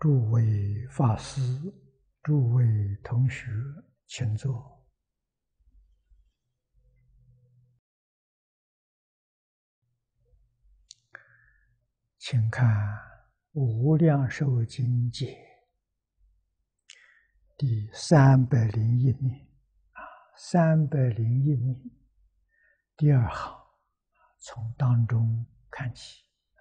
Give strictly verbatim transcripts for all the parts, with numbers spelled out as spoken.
诸位法师、诸位同学，请坐。请看《无量寿经解》第三百零一面啊，三百零一面第二行，从当中看起啊。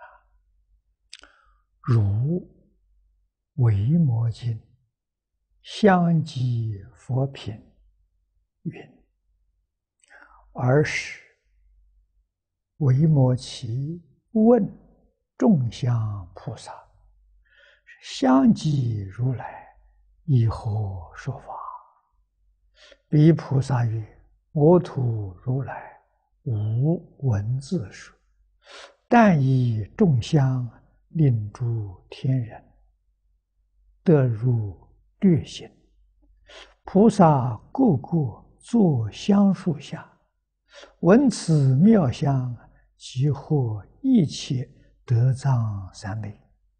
如维摩经相继佛品云：尔时维摩耆问众香菩萨：相继如来以何说法？彼菩萨曰：我土如来无文字说，但以众香令诸天人得入略心。菩萨个个坐香树下，闻此妙香，即获一切得藏三昧。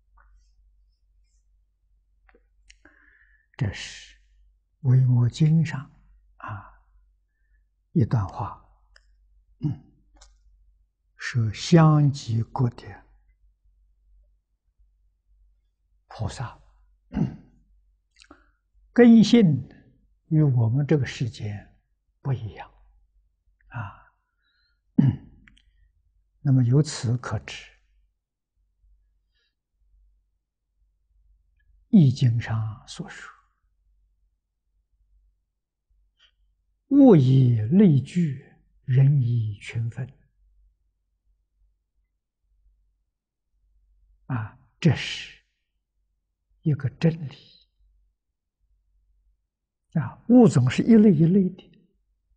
这是维摩经上啊一段话，嗯，是相继国的菩萨根性与我们这个世间不一样啊。那么由此可知，易经上所说物以类聚，人以群分啊，这是一个真理啊。物种是一类一类的，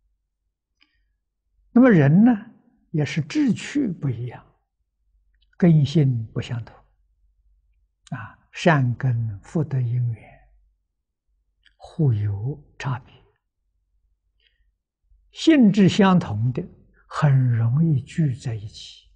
那么人呢，也是志趣不一样，根性不相同啊，善根福德因缘互有差别。性质相同的很容易聚在一起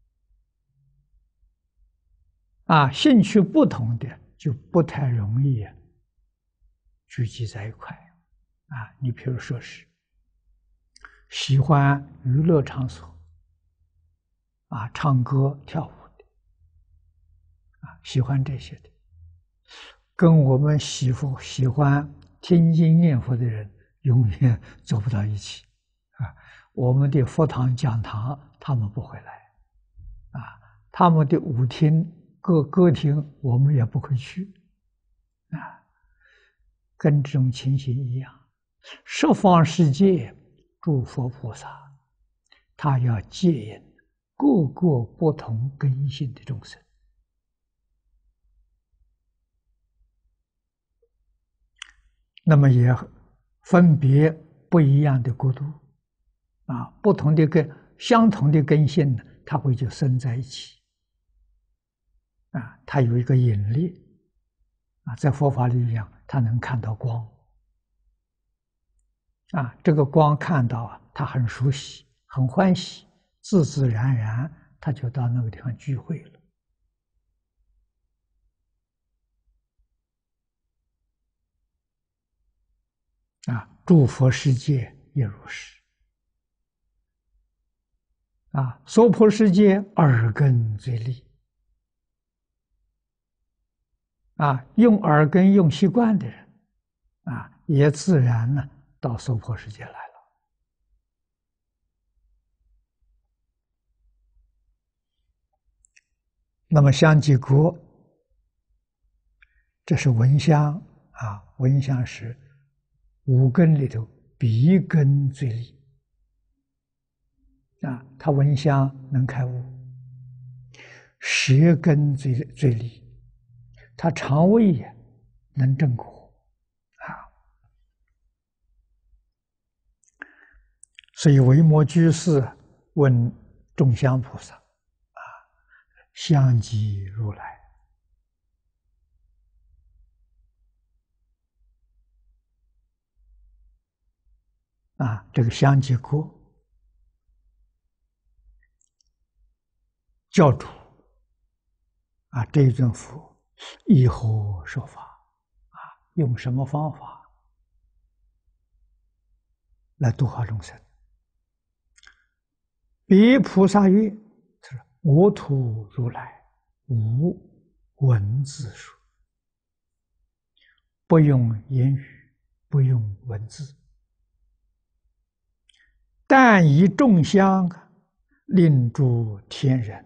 啊，兴趣不同的就不太容易聚集在一块啊。你比如说是喜欢娱乐场所啊，唱歌跳舞的啊，喜欢这些的，跟我们喜欢喜欢听经念佛的人永远走不到一起啊。我们的佛堂讲堂他们不会来啊，他们的舞厅歌歌厅我们也不会去啊，跟这种情形一样。十方世界诸佛菩萨，他要接引各个不同根性的众生，那么也分别不一样的国度啊，不同的根相同的根性呢，它会就生在一起啊。它有一个引力啊，在佛法里讲，它能看到光啊，这个光看到啊，他很熟悉，很欢喜，自自然然他就到那个地方聚会了啊。诸佛世界也如是啊。娑婆世界耳根最利啊，用耳根用习惯的人啊，也自然呢到娑婆世界来了。那么香积国，这是闻香啊，闻香是五根里头鼻根最利啊，他闻香能开悟。舌根最最利，他肠胃也能正果啊。所以维摩居士问众香菩萨啊，相继如来啊，这个相继国教主啊，这一尊佛以何说法？啊，用什么方法来度化众生？彼菩萨曰：“他说我土如来无文字说，不用言语，不用文字，但以众香令诸天人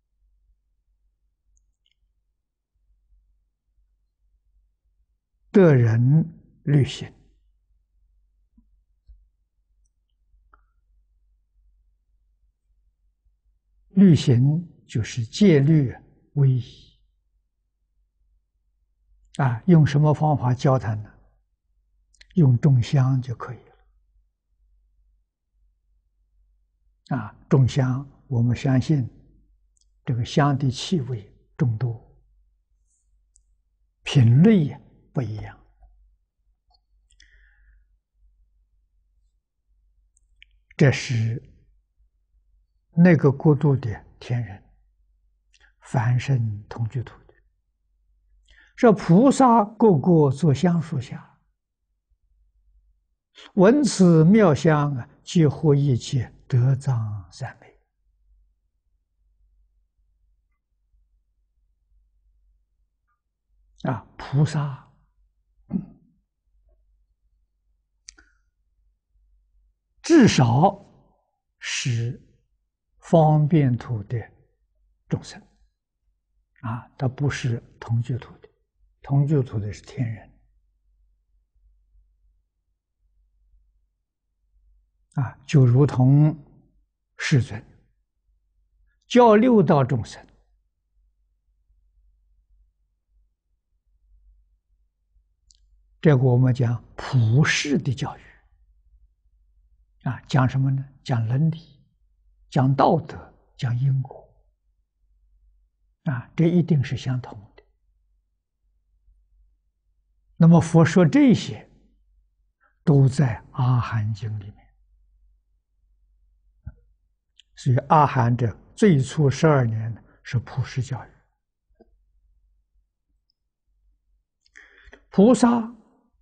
得人律行。”律行就是戒律威仪啊，用什么方法教他呢？用众香就可以了啊。众香，我们相信这个香的气味众多，品类也不一样。这是那个国度的天人，凡圣同居土的。这菩萨个个坐香树下，闻此妙香啊，皆获一切得藏三昧。啊，菩萨至少是方便土的众生啊，他不是同居土的，同居土的是天人啊，就如同世尊教六道众生，这个我们讲普世的教育啊，讲什么呢？讲伦理，讲道德，讲因果啊，这一定是相同的。那么佛说这些，都在《阿含经》里面。所以阿含这最初十二年是普世教育，菩萨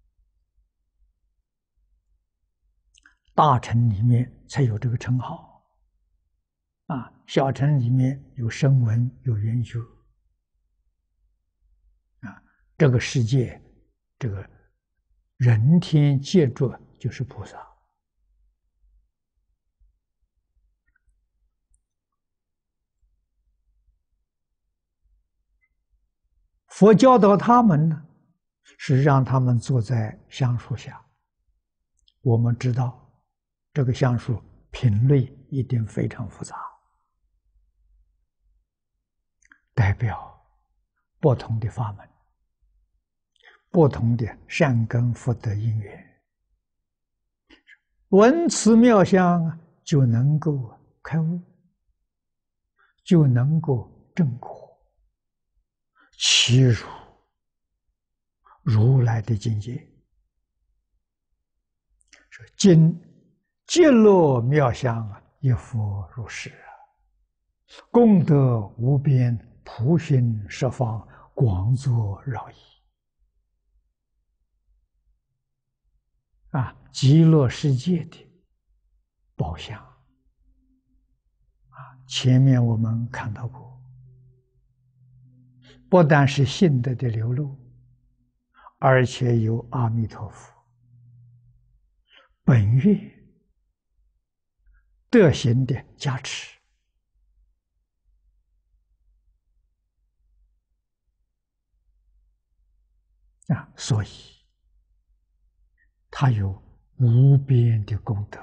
大乘里面才有这个称号啊，小乘里面有声闻，有缘觉啊，这个世界，这个人天界着就是菩萨。佛教导他们呢，是让他们坐在香树下。我们知道，这个香树品类一定非常复杂，代表不同的法门，不同的善根福德因缘。闻此妙香啊，就能够开悟，就能够证果。其如如来的境界，说今极乐妙香啊，一佛如是啊，功德无边，普熏十方，广作饶益啊！极乐世界的宝相啊，前面我们看到过。不但是信德的流露，而且有阿弥陀佛本愿德行的加持啊，所以他有无边的功德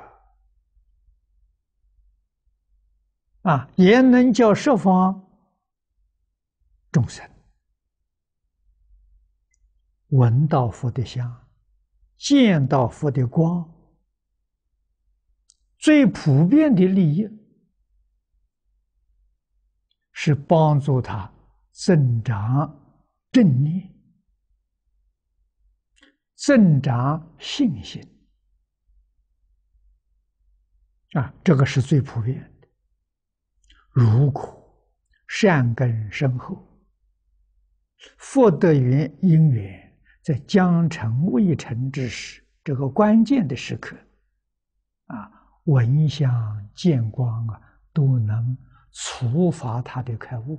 啊，也能叫十方众生闻到佛的香，见到佛的光，最普遍的利益是帮助他增长正念，增长信心啊，这个是最普遍的。如果善根深厚， 佛得缘因缘，在将成未成之时，这个关键的时刻，啊，闻香见光啊，都能触发他的开悟。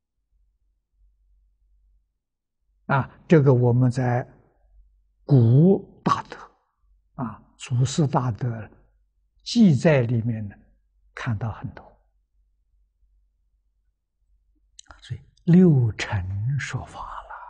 啊，这个我们在古大德啊、祖师大德记载里面呢，看到很多。所以六尘说法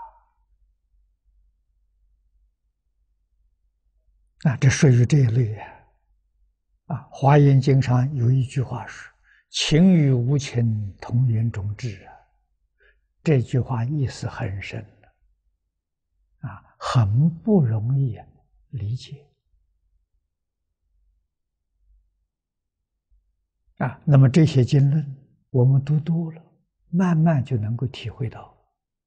了，啊，这属于这一类啊。啊，《华严经》上有一句话是：“情与无情，同源种智”啊，这句话意思很深。啊，很不容易理解啊。那么这些经论，我们读多了，慢慢就能够体会到。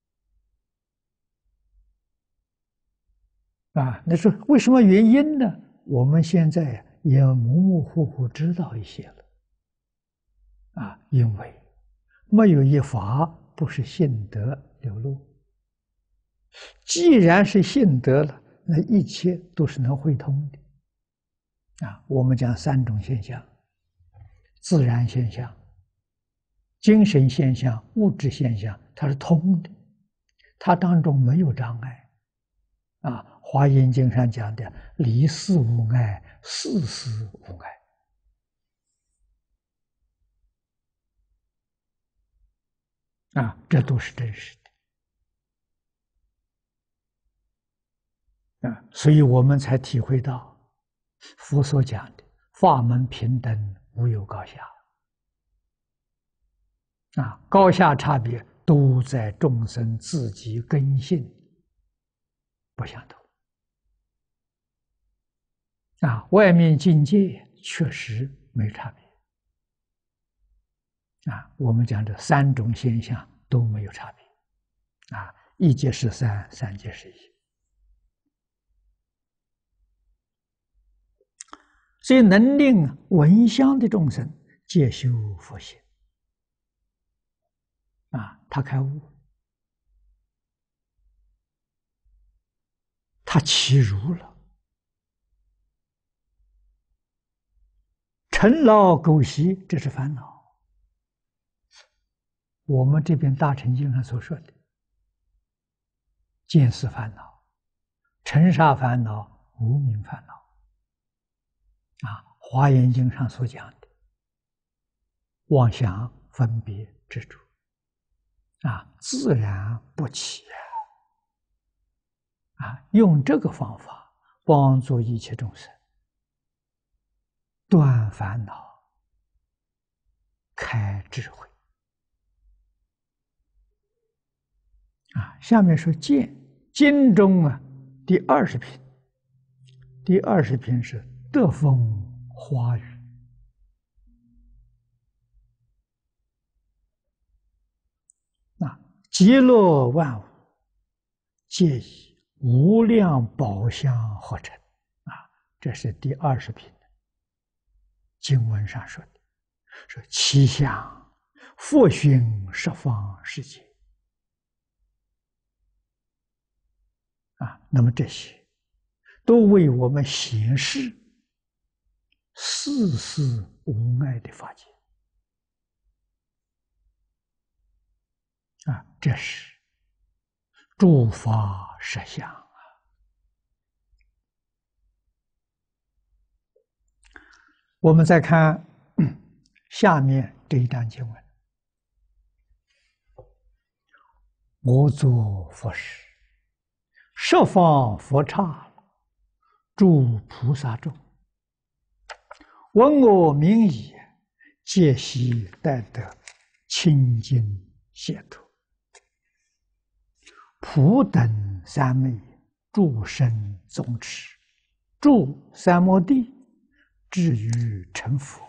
啊，那说为什么原因呢？我们现在也模模糊糊知道一些了。啊，因为没有一法不是信德流露。既然是信德了，那一切都是能会通的。啊，我们讲三种现象：自然现象、精神现象、物质现象，它是通的，它当中没有障碍。啊，《华严经》上讲的“离事无碍，事事无碍”。啊，这都是真实的。啊，所以我们才体会到佛所讲的法门平等，无有高下。啊，高下差别都在众生自己根性不相同。啊，外面境界确实没差别。啊，我们讲这三种现象都没有差别。啊，一即是三，三即是一。所以能令闻香的众生皆修佛性。啊，他开悟，他起如了，尘劳垢习，这是烦恼。我们这边大乘经上所说的见思烦恼、尘沙烦恼、无明烦恼，啊，《华严经》上所讲的妄想、分别、执着，啊，自然不起啊！啊，用这个方法帮助一切众生断烦恼、开智慧。啊，下面说见，经中啊，第二十品，第二十品是得风花雨。啊，极乐万物，皆以无量宝相合成。啊，这是第二十品经文上说的，说其相复寻十方世界。啊，那么这些都为我们显示世事无碍的法界。啊，这是诸法实相啊。我们再看下面这一段经文：我作佛时，十方佛刹，诸菩萨众，闻我名已，皆悉待得清净解脱。普等三昧，诸生宗持，住三摩地，至于成佛。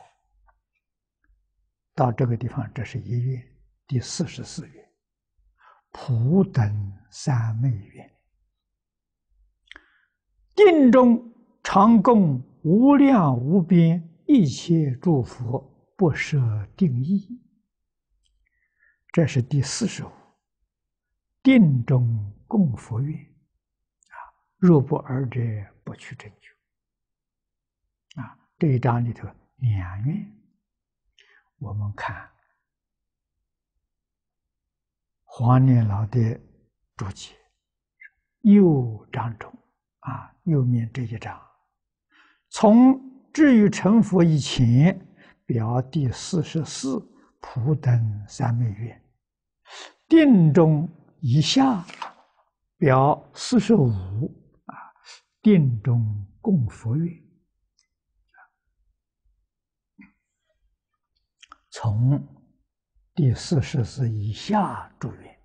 到这个地方，这是一愿，第四十四愿，普等三昧愿。定中常供无量无边一切诸佛，不设定义。这是第四十五。 定中共佛愿，啊，若不尔者，不取正觉。啊，这一章里头两愿，我们看黄念老的注解，右章中，啊，右面这一章，从至于成佛以前，表第四十四普等三昧愿，定中以下表四十五啊，定中共佛愿。从第四十四以下诸愿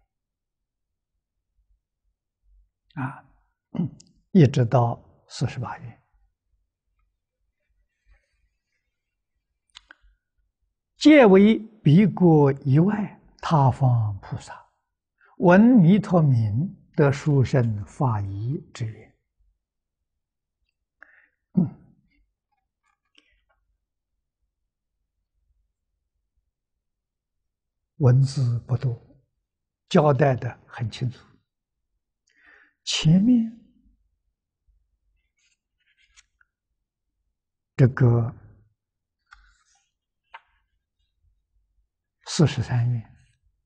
啊，一直到四十八愿，皆为彼国以外他方菩萨闻弥陀名得殊胜法义之愿。嗯文字不多，交代的很清楚。前面这个四十三愿，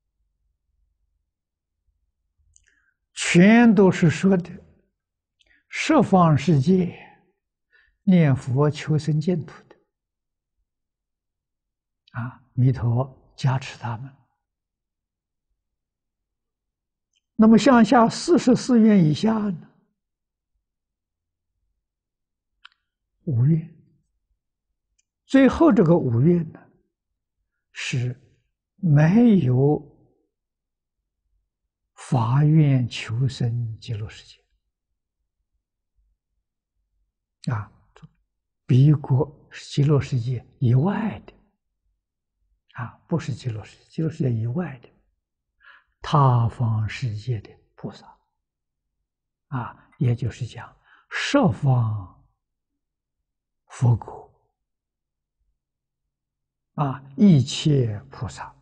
全都是说的十方世界念佛求生净土的啊，弥陀加持他们。那么向下四十四愿以下呢？五愿，最后这个五愿呢，是没有法愿求生极乐世界啊，彼国极乐世界以外的啊，不是极乐世界，极乐世界以外的他方世界的菩萨啊，也就是讲十方佛国啊，一切菩萨，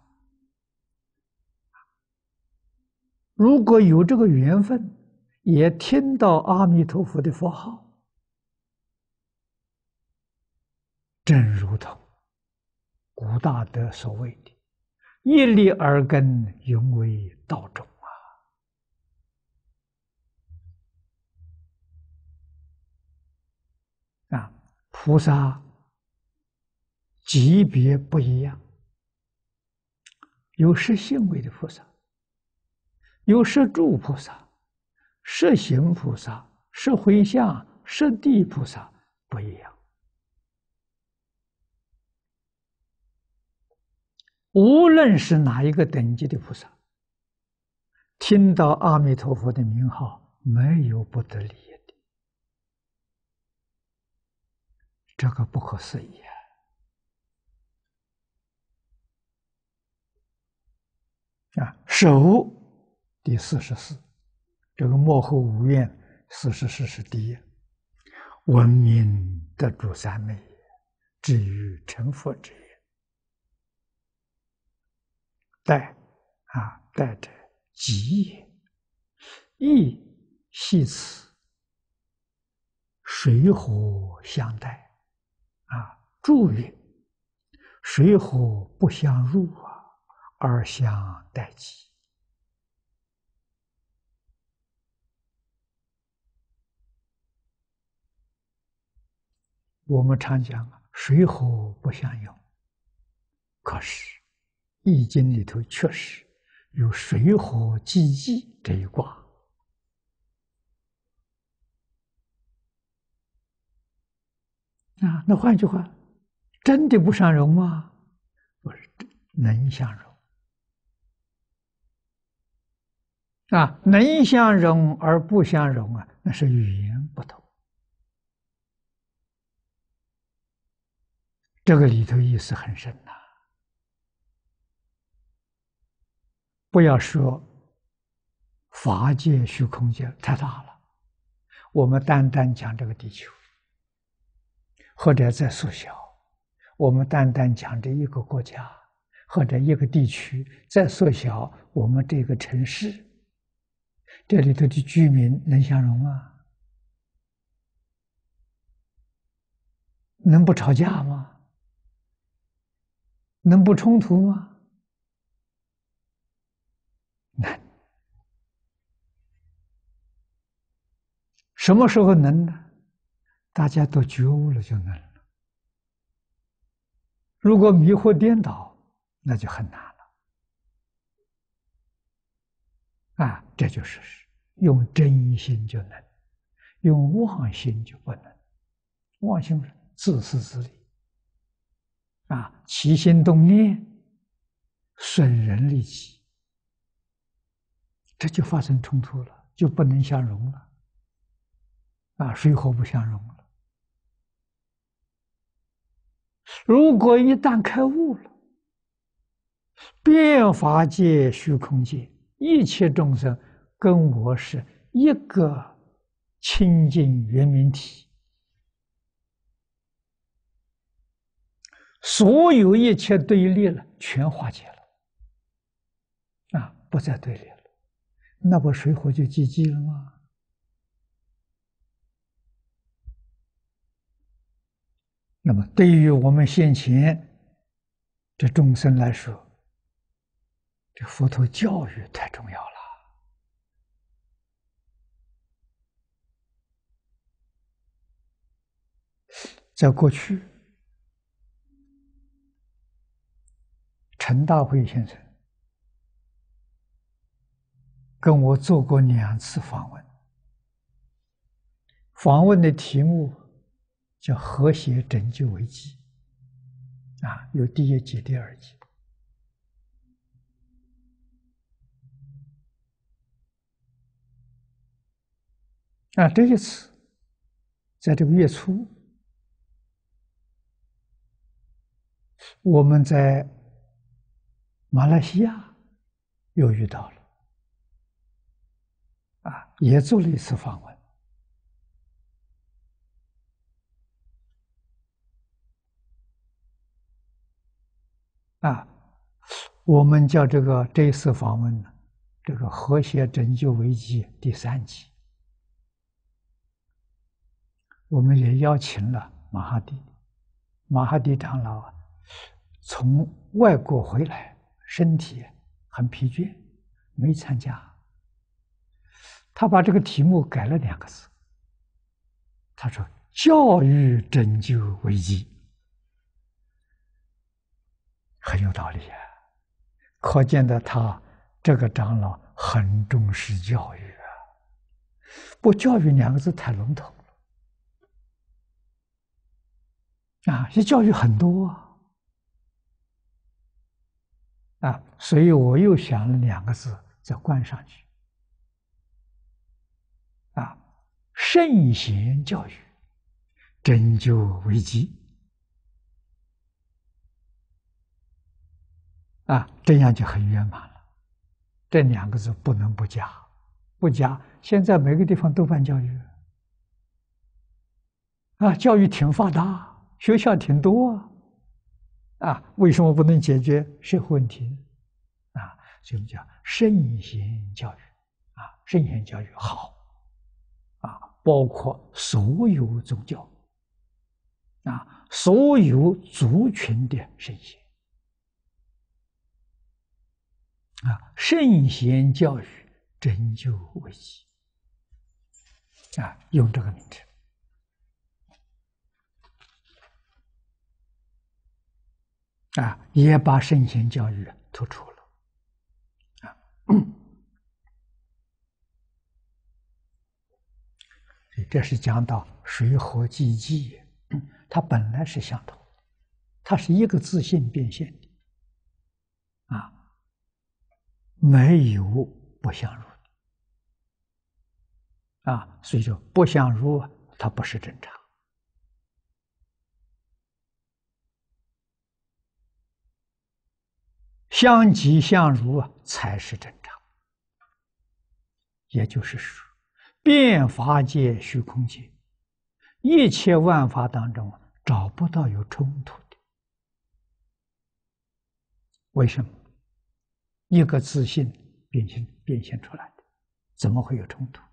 如果有这个缘分，也听到阿弥陀佛的佛号，正如同古大德所谓的一粒耳根，永为道种啊！啊，菩萨级别不一样，有十信位的菩萨，有十住菩萨、十行菩萨、十回向、十地菩萨不一样。无论是哪一个等级的菩萨，听到阿弥陀佛的名号，没有不得利益的，这个不可思议啊！啊，首第四十四，这个幕后五愿四十四是第一，闻名得诸三昧，至于成佛之愿。带啊，带着吉也，亦系此，水火相待啊，助曰：水火不相入啊，而相待吉。我们常讲啊，水火不相容，可是易经里头确实有水火既济这一卦啊。那换句话，真的不相容吗？不是，能相容啊，能相容而不相容啊，那是语言不同。这个里头意思很深呐、啊。不要说法界、虚空界太大了，我们单单讲这个地球，或者再缩小，我们单单讲这一个国家或者一个地区，再缩小我们这个城市， 这里头的居民能相容吗？能不吵架吗？能不冲突吗？难。什么时候能呢？大家都觉悟了就能了。如果迷惑颠倒，那就很难了。啊，这就是用真心就能，用妄心就不能。妄心是自私自利，啊，起心动念损人利己，这就发生冲突了，就不能相容了。啊，水火不相容了。如果一旦开悟了，遍法界、虚空界，一切众生跟我是一个清净圆明体，所有一切对立了，全化解了，啊，不再对立了，那不水火就寂寂了吗？那么，对于我们现前这众生来说，这佛陀教育太重要了。在过去，陈大辉先生跟我做过两次访问，访问的题目叫和谐拯救危机，啊，有第一集、第二集。啊，这一次，在这个月初，我们在马来西亚又遇到了，啊，也做了一次访问。啊，我们叫这个这一次访问呢，这个和谐拯救危机第三集，我们也邀请了马哈蒂，马哈蒂长老啊，从外国回来，身体很疲倦，没参加。他把这个题目改了两个字，他说：“教育拯救危机。”很有道理啊，可见的他这个长老很重视教育啊。不，教育两个字太笼统了啊，这教育很多啊，啊，所以我又想了两个字再冠上去，啊，圣贤教育拯救危机。啊，这样就很圆满了。这两个字不能不加，不加，现在每个地方都办教育，啊，教育挺发达，学校挺多啊，啊，为什么不能解决社会问题呢？啊，所以我们叫圣贤教育，啊，圣贤教育好，啊，包括所有宗教，啊，所有族群的圣贤。啊，圣贤教育拯救危机，啊，用这个名字，啊，也把圣贤教育突出了，啊，这是讲到水火既济，它本来是相同，它是一个自性变现的，啊。没有不相如啊，所以说不相如它不是正常，相即相如才是正常。也就是说，遍法界、虚空界，一切万法当中找不到有冲突的。为什么？一个自信变现变现出来的， 怎么会有冲突？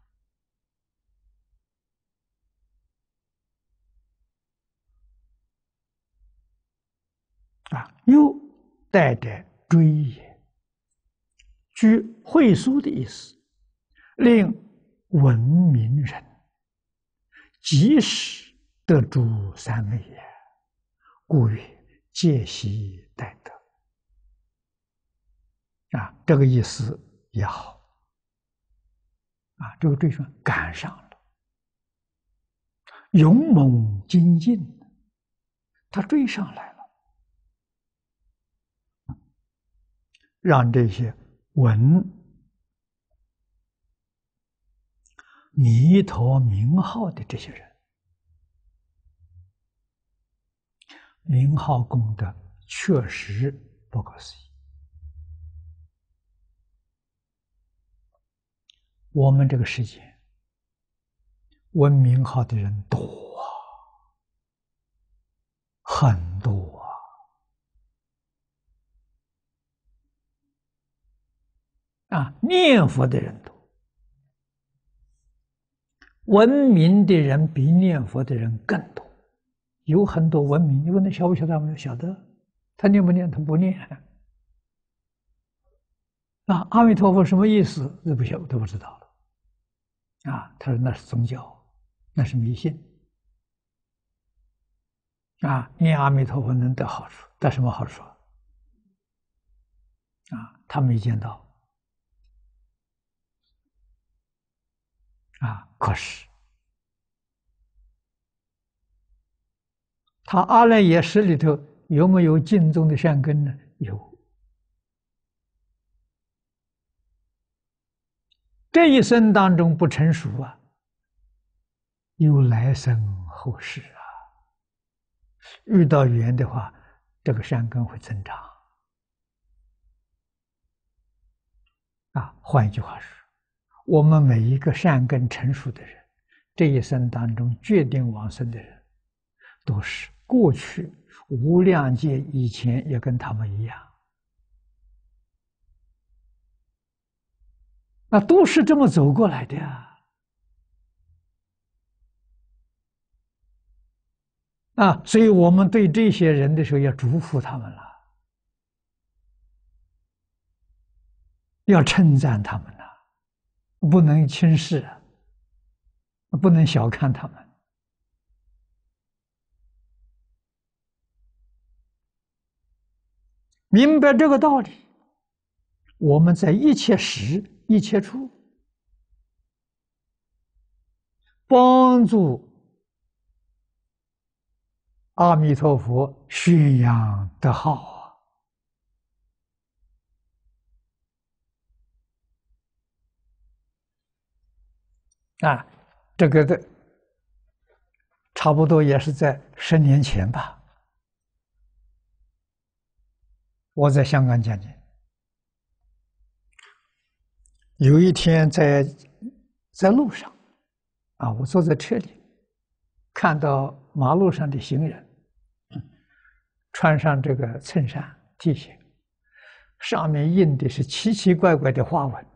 啊，又带着追也，据会书的意思，令闻名人即使得诸三昧也，故曰戒习待得。啊，这个意思也好。啊，这个追说赶上了，勇猛精进，他追上来了。让这些闻弥陀名号的这些人，名号功德确实不可思议。我们这个世界闻名号的人多啊，很多啊！啊，念佛的人多，闻名的人比念佛的人更多。有很多闻名，你问他晓不晓得？他们晓得，他念不念？他不念。啊，阿弥陀佛什么意思？都不晓都不知道了。啊，他说那是宗教，那是迷信。啊，念阿弥陀佛能得好处，得什么好处？啊，他没见到。啊，可是他阿赖耶识里头有没有净宗的善根呢？有。这一生当中不成熟啊，有来生后世啊。遇到缘的话，这个善根会增长。啊，换一句话说，我们每一个善根成熟的人，这一生当中决定往生的人，都是过去无量劫以前也跟他们一样，那都是这么走过来的呀。啊，所以我们对这些人的时候要祝福他们了，要称赞他们了，不能轻视，不能小看他们。明白这个道理，我们在一切时一切处帮助阿弥陀佛宣扬德号啊！啊，这个的差不多也是在十年前吧。我在香港讲经，有一天在在路上，啊，我坐在车里，看到马路上的行人，穿上这个衬衫 T 恤，上面印的是奇奇怪怪的花纹。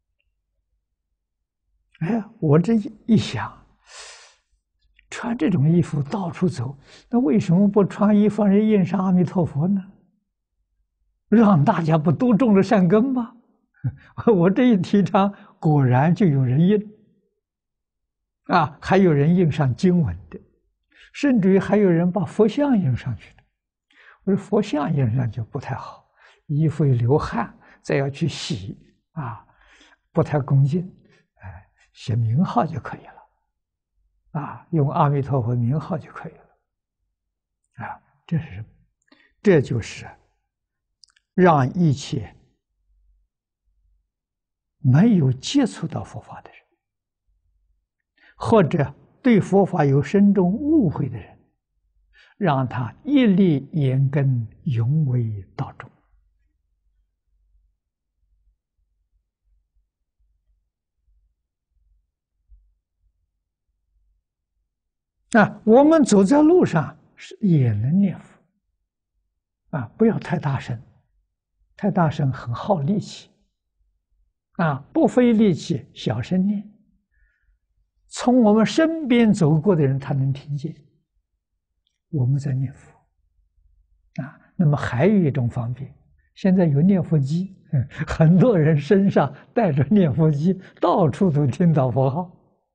哎，我这一想，穿这种衣服到处走，那为什么不穿衣服人印上阿弥陀佛呢？让大家不都种了善根吗？我这一提倡，果然就有人印，啊，还有人印上经文的，甚至于还有人把佛像印上去的。我说佛像印上就不太好，衣服一流汗，再要去洗啊，不太恭敬。哎，写名号就可以了，啊，用阿弥陀佛名号就可以了，啊，这是，这就是让一切没有接触到佛法的人，或者对佛法有深重误会的人，让他一力严根，永为道中。啊，我们走在路上是也能念佛，啊，不要太大声，太大声很耗力气。 啊，不费力气，小声念，从我们身边走过的人，他能听见我们在念佛啊。那么还有一种方便，现在有念佛机，很多人身上带着念佛机，到处都听到佛号，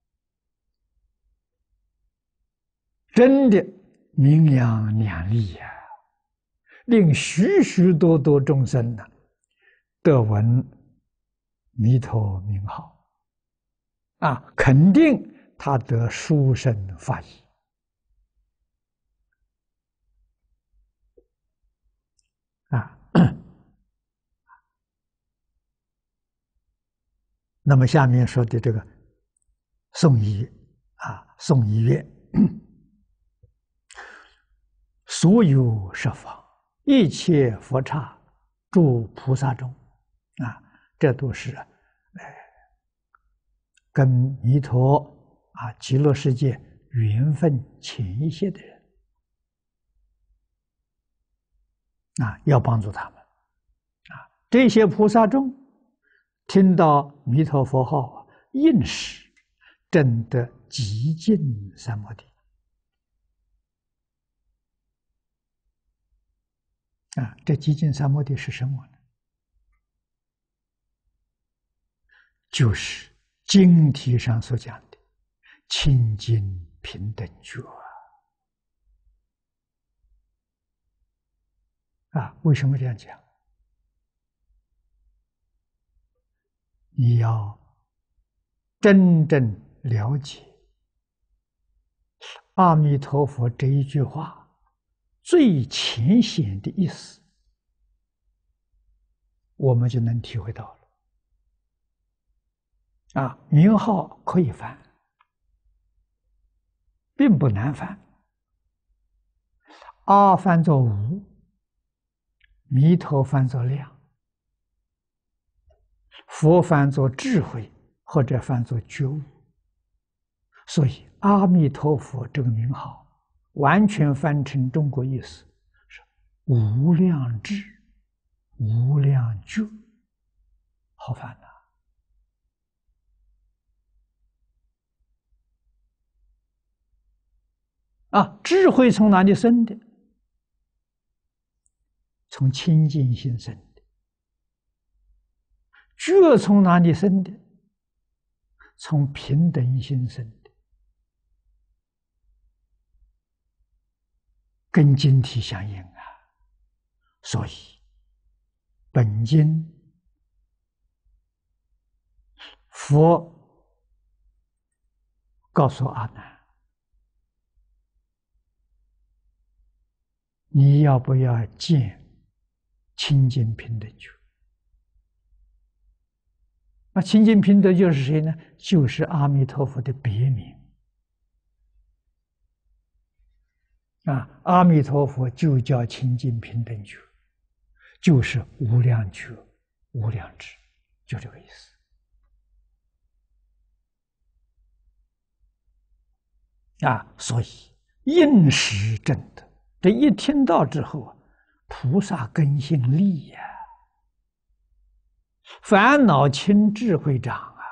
真的名扬两利呀、啊，令许许多多众生呢、啊、得闻弥陀名号啊，肯定他得殊胜法益啊。那么下面说的这个颂仪啊，颂仪乐，所有十方一切佛刹诸菩萨中啊，这都是呃跟弥陀啊极乐世界缘分浅一些的人啊，要帮助他们啊。这些菩萨中听到弥陀佛号，应时证得极尽三摩地啊。这极尽三摩地是什么呢？就是经题上所讲的清净平等觉啊。为什么这样讲？你要真正了解阿弥陀佛这一句话最浅显的意思，我们就能体会到了。啊，名号可以翻，并不难翻。阿翻作无，弥陀翻作量，佛翻作智慧，或者翻作觉悟。所以阿弥陀佛这个名号完全翻成中国意思是无量智、无量觉，好翻呐！啊，智慧从哪里生的？从清净心生的。觉从哪里生的？从平等心生的。跟经体相应啊，所以本经佛告诉阿难，你要不要见清净平等觉？那清净平等就是谁呢？就是阿弥陀佛的别名啊！阿弥陀佛就叫清净平等觉，就是无量觉、无量智，就这个意思啊！所以应时证得，这一听到之后啊，菩萨根性利呀、啊，烦恼轻，智慧长啊！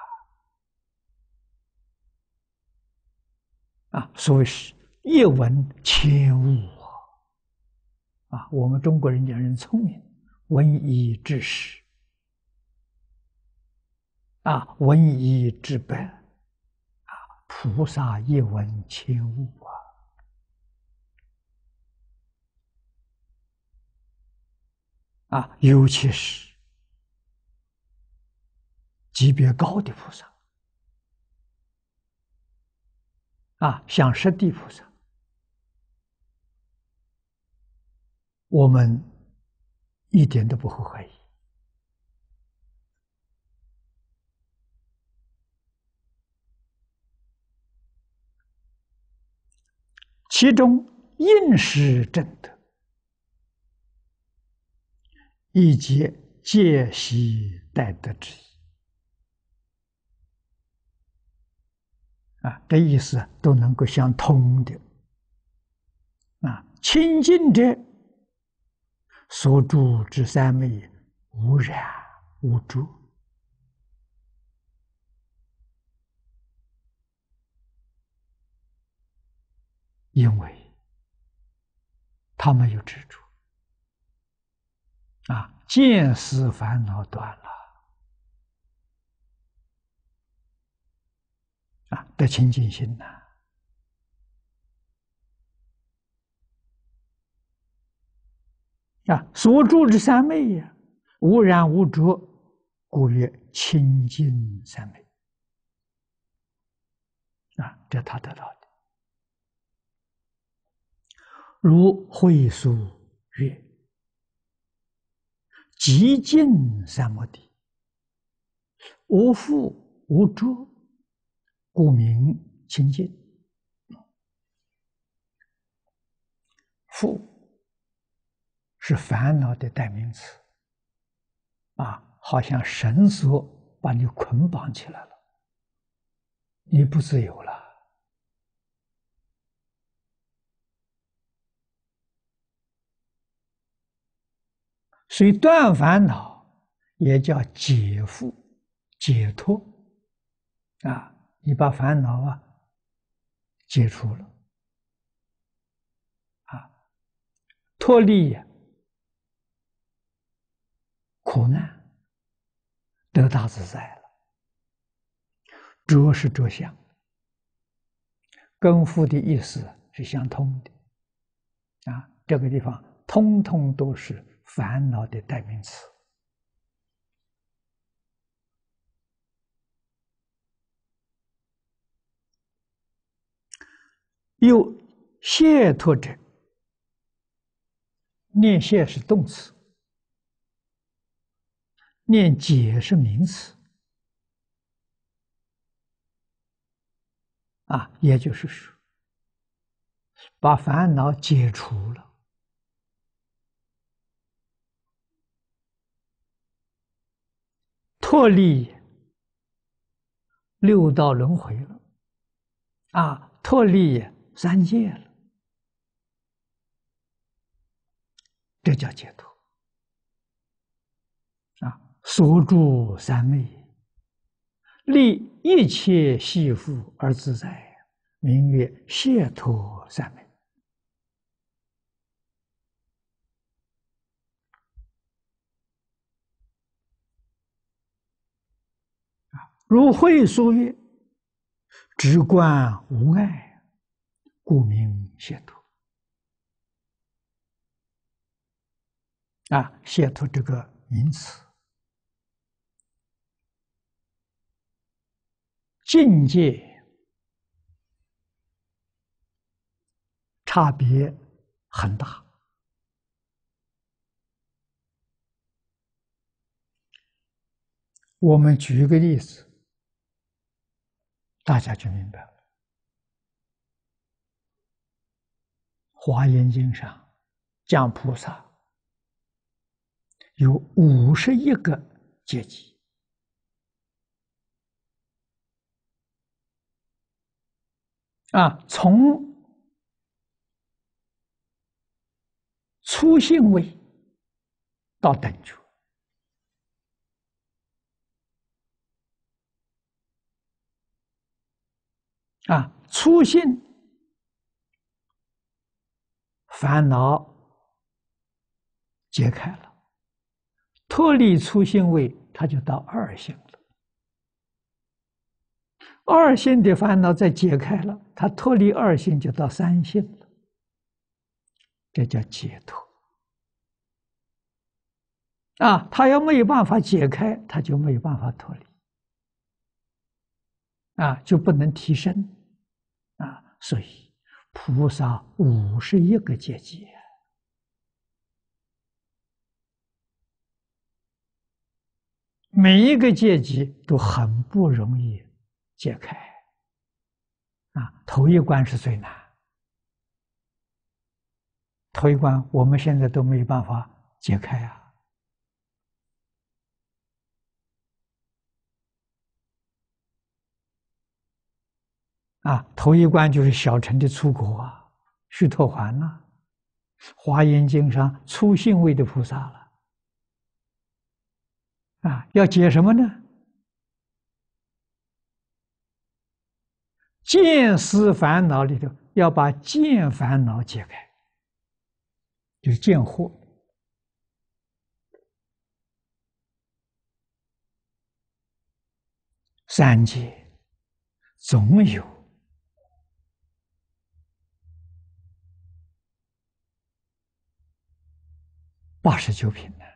啊，所谓是一闻千悟啊！我们中国人讲人聪明，闻一知十啊，闻一知百啊，菩萨一闻千悟啊！啊，尤其是级别高的菩萨啊，像十地菩萨，我们一点都不会怀疑。其中应时证得，以及戒习待得之意啊，这意思都能够相通的啊。清净者，所住之三昧，无染无著因为他没有执着啊，见思烦恼断了啊，得清净心呐。啊，所住之三昧呀，无染无着，故曰清净三昧。啊，这他得到的。如慧疏曰：极净三摩地，无覆无着，故名清净。覆是烦恼的代名词啊，好像绳索把你捆绑起来了，你不自由了。所以断烦恼也叫解缚、解脱啊！你把烦恼啊解除了啊，脱离苦难，得大自在了。着是着相，跟覆的意思是相通的啊。这个地方通通都是烦恼的代名词。又解脱者，念解是动词，念解是名词啊，也就是说，把烦恼解除了，脱离六道轮回了啊，脱离三界了，这叫解脱啊！所住三昧，离一切系缚而自在，名曰解脱三昧。如慧疏曰：直观无碍，故名解脱。啊，解脱这个名词，境界差别很大。我们举一个例子，大家就明白了。华严经上讲菩萨有五十一个阶级啊，从初信位到等觉啊，初信烦恼解开了，脱离初信位，他就到二信了。二信的烦恼再解开了，他脱离二信就到三信了，这叫解脱啊！他要没有办法解开，他就没有办法脱离啊，就不能提升啊。所以菩萨五十一个阶级，每一个阶级都很不容易解开啊。头一关是最难，头一关我们现在都没有办法解开啊。啊，头一关就是小乘的出国啊，须陀洹呐，华严经上初信位的菩萨了。啊，要解什么呢？ 见思烦恼里头要把见烦恼解开，就是见惑。三界总有八十九品呢。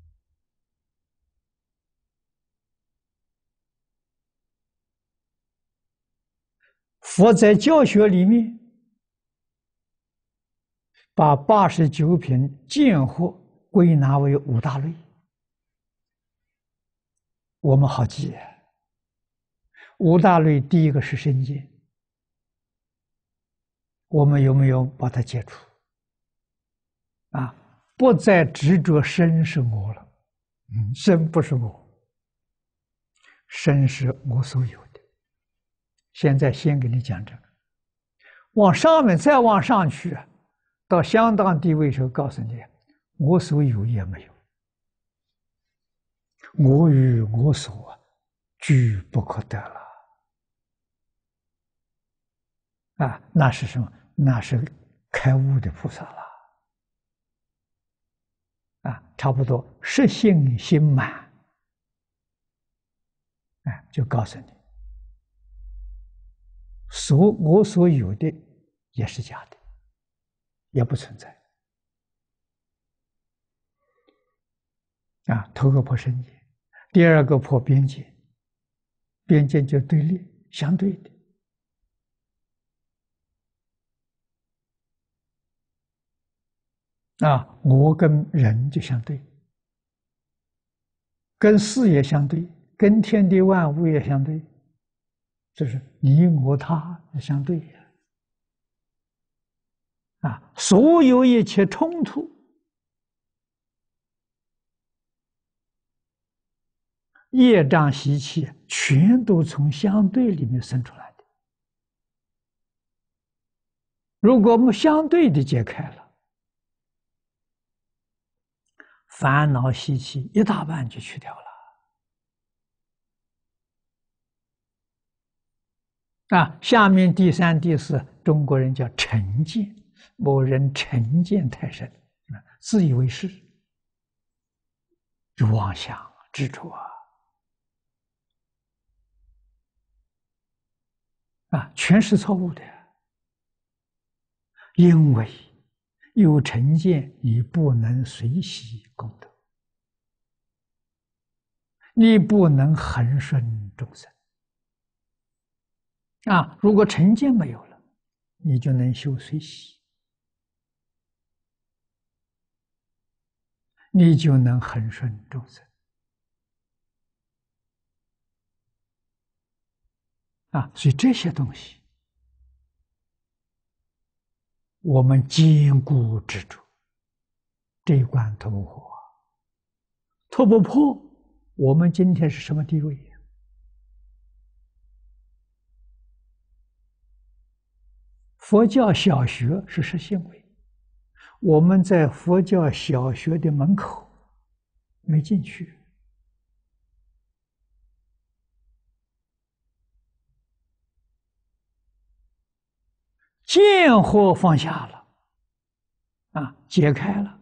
佛在教学里面把八十九品见惑归纳为五大类，我们好记。五大类第一个是身见，我们有没有把它解除？啊，不再执着身是我了，嗯，身不是我，身是我所有的。现在先给你讲这个，往上面再往上去，到相当地位时候，告诉你，我所有也没有，我与我所俱不可得了。啊，那是什么？那是开悟的菩萨了。啊，差不多实性心满，哎，就告诉你，所我所有的也是假的，也不存在。啊，头个破身界，第二个破边界，边界就对立相对的。啊，我跟人就相对，跟事也相对，跟天地万物也相对，就是你我他相对呀。啊，所有一切冲突、业障习气，全都从相对里面生出来的。如果我们相对的解开了，烦恼习气一大半就去掉了。啊，下面第三、第四，中国人叫成见，某人成见太深，自以为是，就妄想执着啊，啊，全是错误的。因为有成见，你不能随喜功德，你不能恒顺众生。啊，如果成见没有了，你就能修随喜，你就能恒顺众生。啊，所以这些东西，我们坚固执着，这一关突破，突不破，我们今天是什么地位？佛教小学是实性位，我们在佛教小学的门口没进去。见惑放下了，啊，解开了，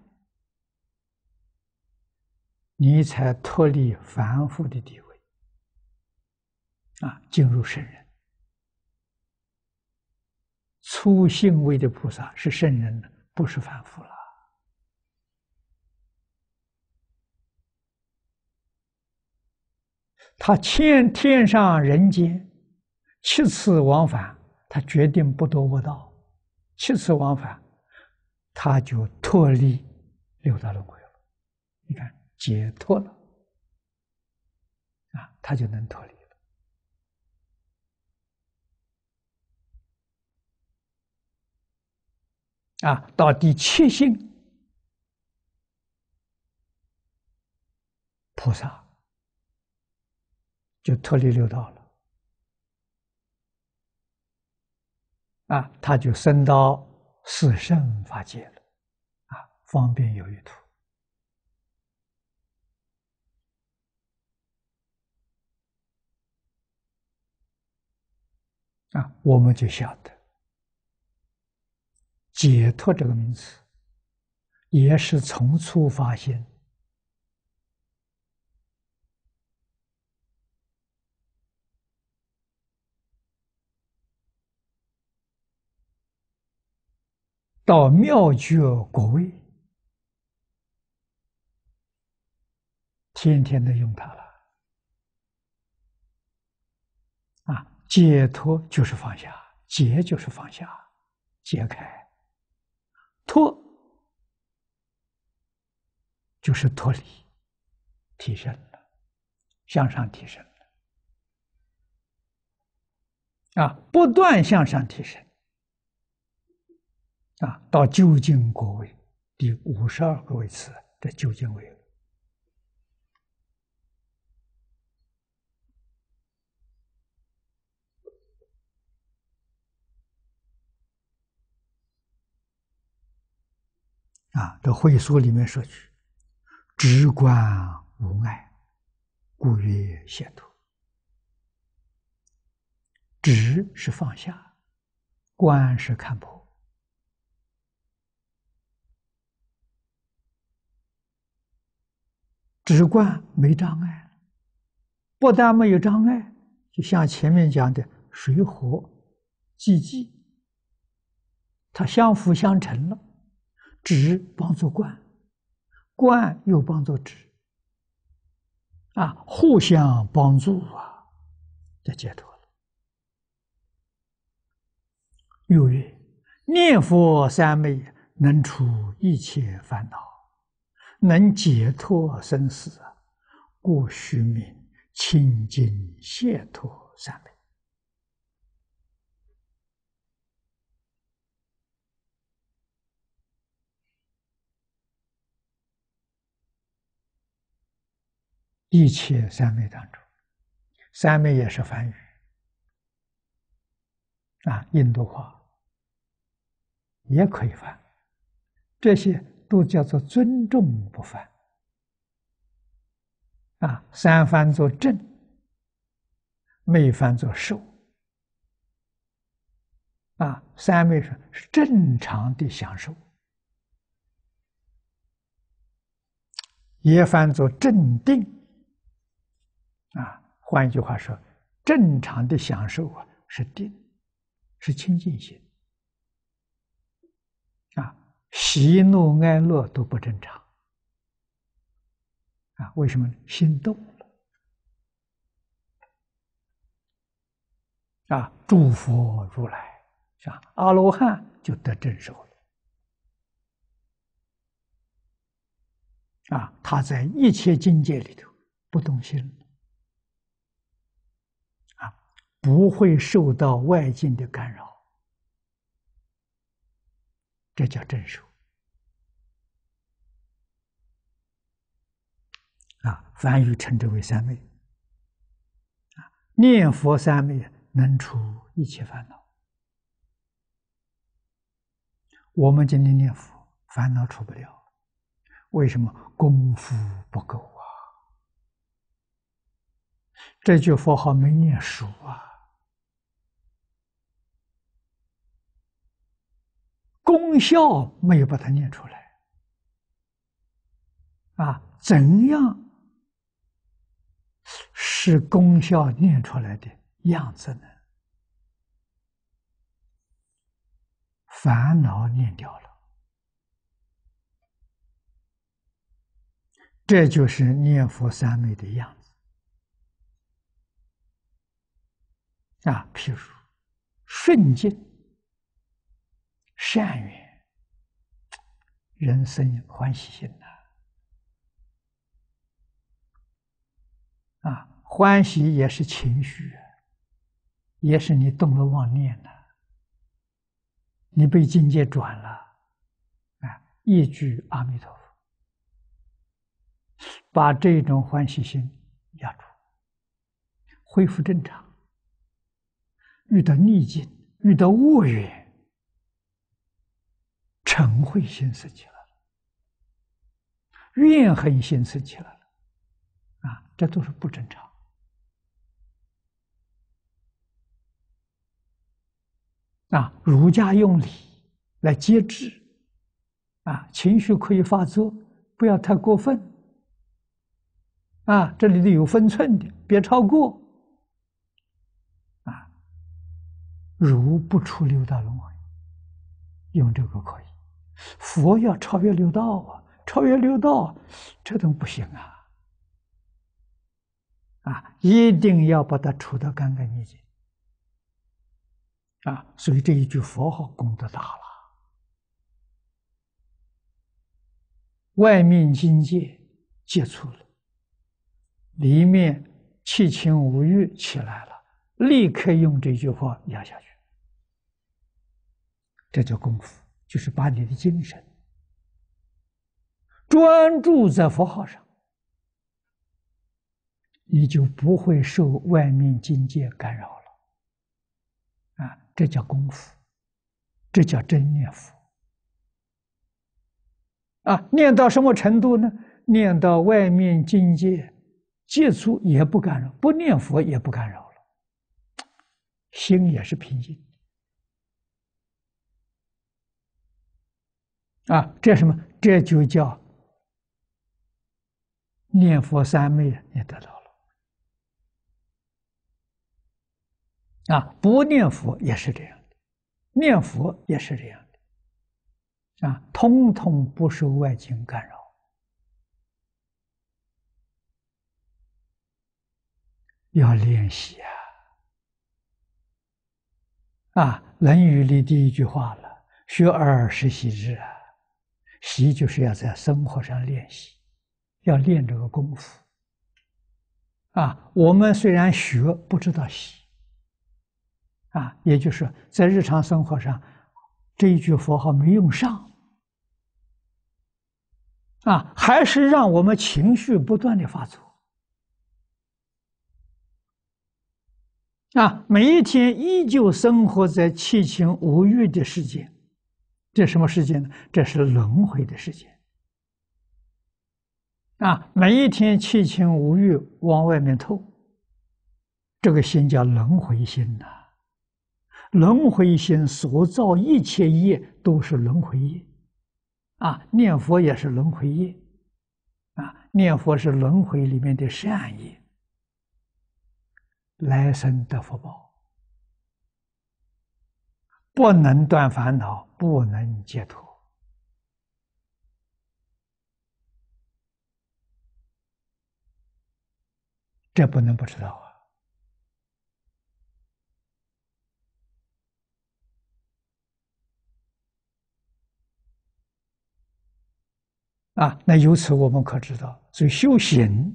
你才脱离凡夫的地位，啊，进入圣人。初性位的菩萨是圣人，不是凡夫了。他天天上人间七次往返，他决定不堕恶道。七次往返，他就脱离六道轮回了。你看，解脱了，啊，他就能脱离了。啊，到第七性菩萨就脱离六道了。啊，他就升到四圣法界了，啊，方便有余土。 啊，我们就晓得解脱这个名词，也是从初发现到妙觉果位，天天的用它了。啊，解脱就是放下，解就是放下，解开；脱就是脱离，提升了，向上提升了。啊，不断向上提升。啊，到究竟果位，第五十二个位次，这究竟位了。啊，这会所里面说句：“直观无碍，故曰解脱。”直是放下，观是看破。直观没障碍，不但没有障碍，就像前面讲的水火既济，它相辅相成了。直帮助观，观又帮助直，啊，互相帮助啊，就解脱了。又曰：念佛三昧，能除一切烦恼，能解脱生死，故须名清净解脱三昧。一切三昧当中，三昧也是梵语啊，印度话也可以翻，这些都叫做尊重不翻啊。三翻作正，昧翻作受啊。三昧是是正常的享受，也翻作正定啊。换一句话说，正常的享受啊是定，是清净心啊。喜怒哀乐都不正常啊。为什么？心动了啊。诸佛如来啊，阿罗汉就得正受了啊。他在一切境界里头不动心啊，不会受到外境的干扰，这叫正受啊。梵语称之为三昧啊。念佛三昧能除一切烦恼。我们今天念佛，烦恼除不了，为什么？功夫不够啊！这句佛号没念熟啊，功效没有把它念出来啊！怎样是功效念出来的样子呢？烦恼念掉了，这就是念佛三昧的样子啊。譬如顺境、善缘，人生欢喜心呐啊，欢喜也是情绪，也是你动了妄念了，你被境界转了啊，一句阿弥陀佛，把这种欢喜心压住，恢复正常。遇到逆境，遇到恶缘，嗔恚心生起来了，怨恨心生起来了啊，这都是不正常啊，儒家用礼来节制，啊，情绪可以发作，不要太过分，啊，这里头有分寸的，别超过，啊，儒不出六道轮回，用这个可以。佛要超越六道啊，超越六道，这都不行啊，啊，一定要把它处得干干净净。啊，所以这一句佛号功德大了。外面境界接触了，里面七情五欲起来了，立刻用这句话压下去，这叫功夫，就是把你的精神专注在佛号上，你就不会受外面境界干扰了。啊，这叫功夫，这叫真念佛。啊，念到什么程度呢？念到外面境界接触也不干扰，不念佛也不干扰了，心也是平静。啊，这什么？这就叫念佛三昧，你得到了。啊，不念佛也是这样的，念佛也是这样的，啊，通通不受外境干扰。要练习啊！啊，《论语》里第一句话了：“学而时习之啊。”习就是要在生活上练习，要练这个功夫。啊，我们虽然学，不知道习。啊，也就是在日常生活上，这一句佛号没用上，啊，还是让我们情绪不断的发作。啊，每一天依旧生活在七情五欲的世界，这什么世界呢？这是轮回的世界。啊，每一天七情五欲往外面透，这个心叫轮回心呐、啊。轮回心所造一切业都是轮回业，啊，念佛也是轮回业，啊，念佛是轮回里面的善业，来生得福报，不能断烦恼，不能解脱。这不能不知道啊！啊，那由此我们可知道，所以修行，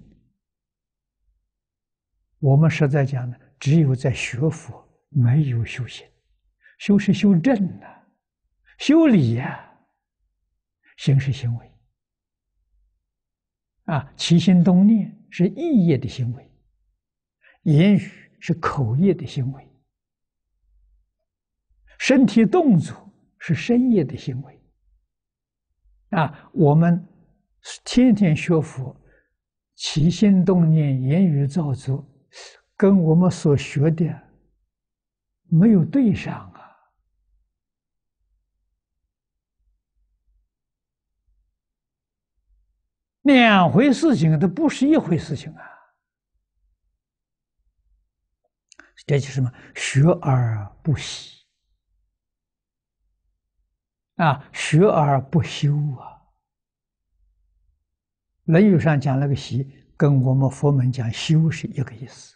我们实在讲呢，只有在学佛，没有修行。修是修正的、啊，修理呀、啊，行是行为。啊，起心动念是意业的行为，言语是口业的行为，身体动作是身业的行为。啊，我们天天学佛，起心动念、言语造作，跟我们所学的没有对上啊。两回事情，它不是一回事情啊！这就是什么？学而不习啊，学而不修啊。《论语》上讲那个习，跟我们佛门讲修是一个意思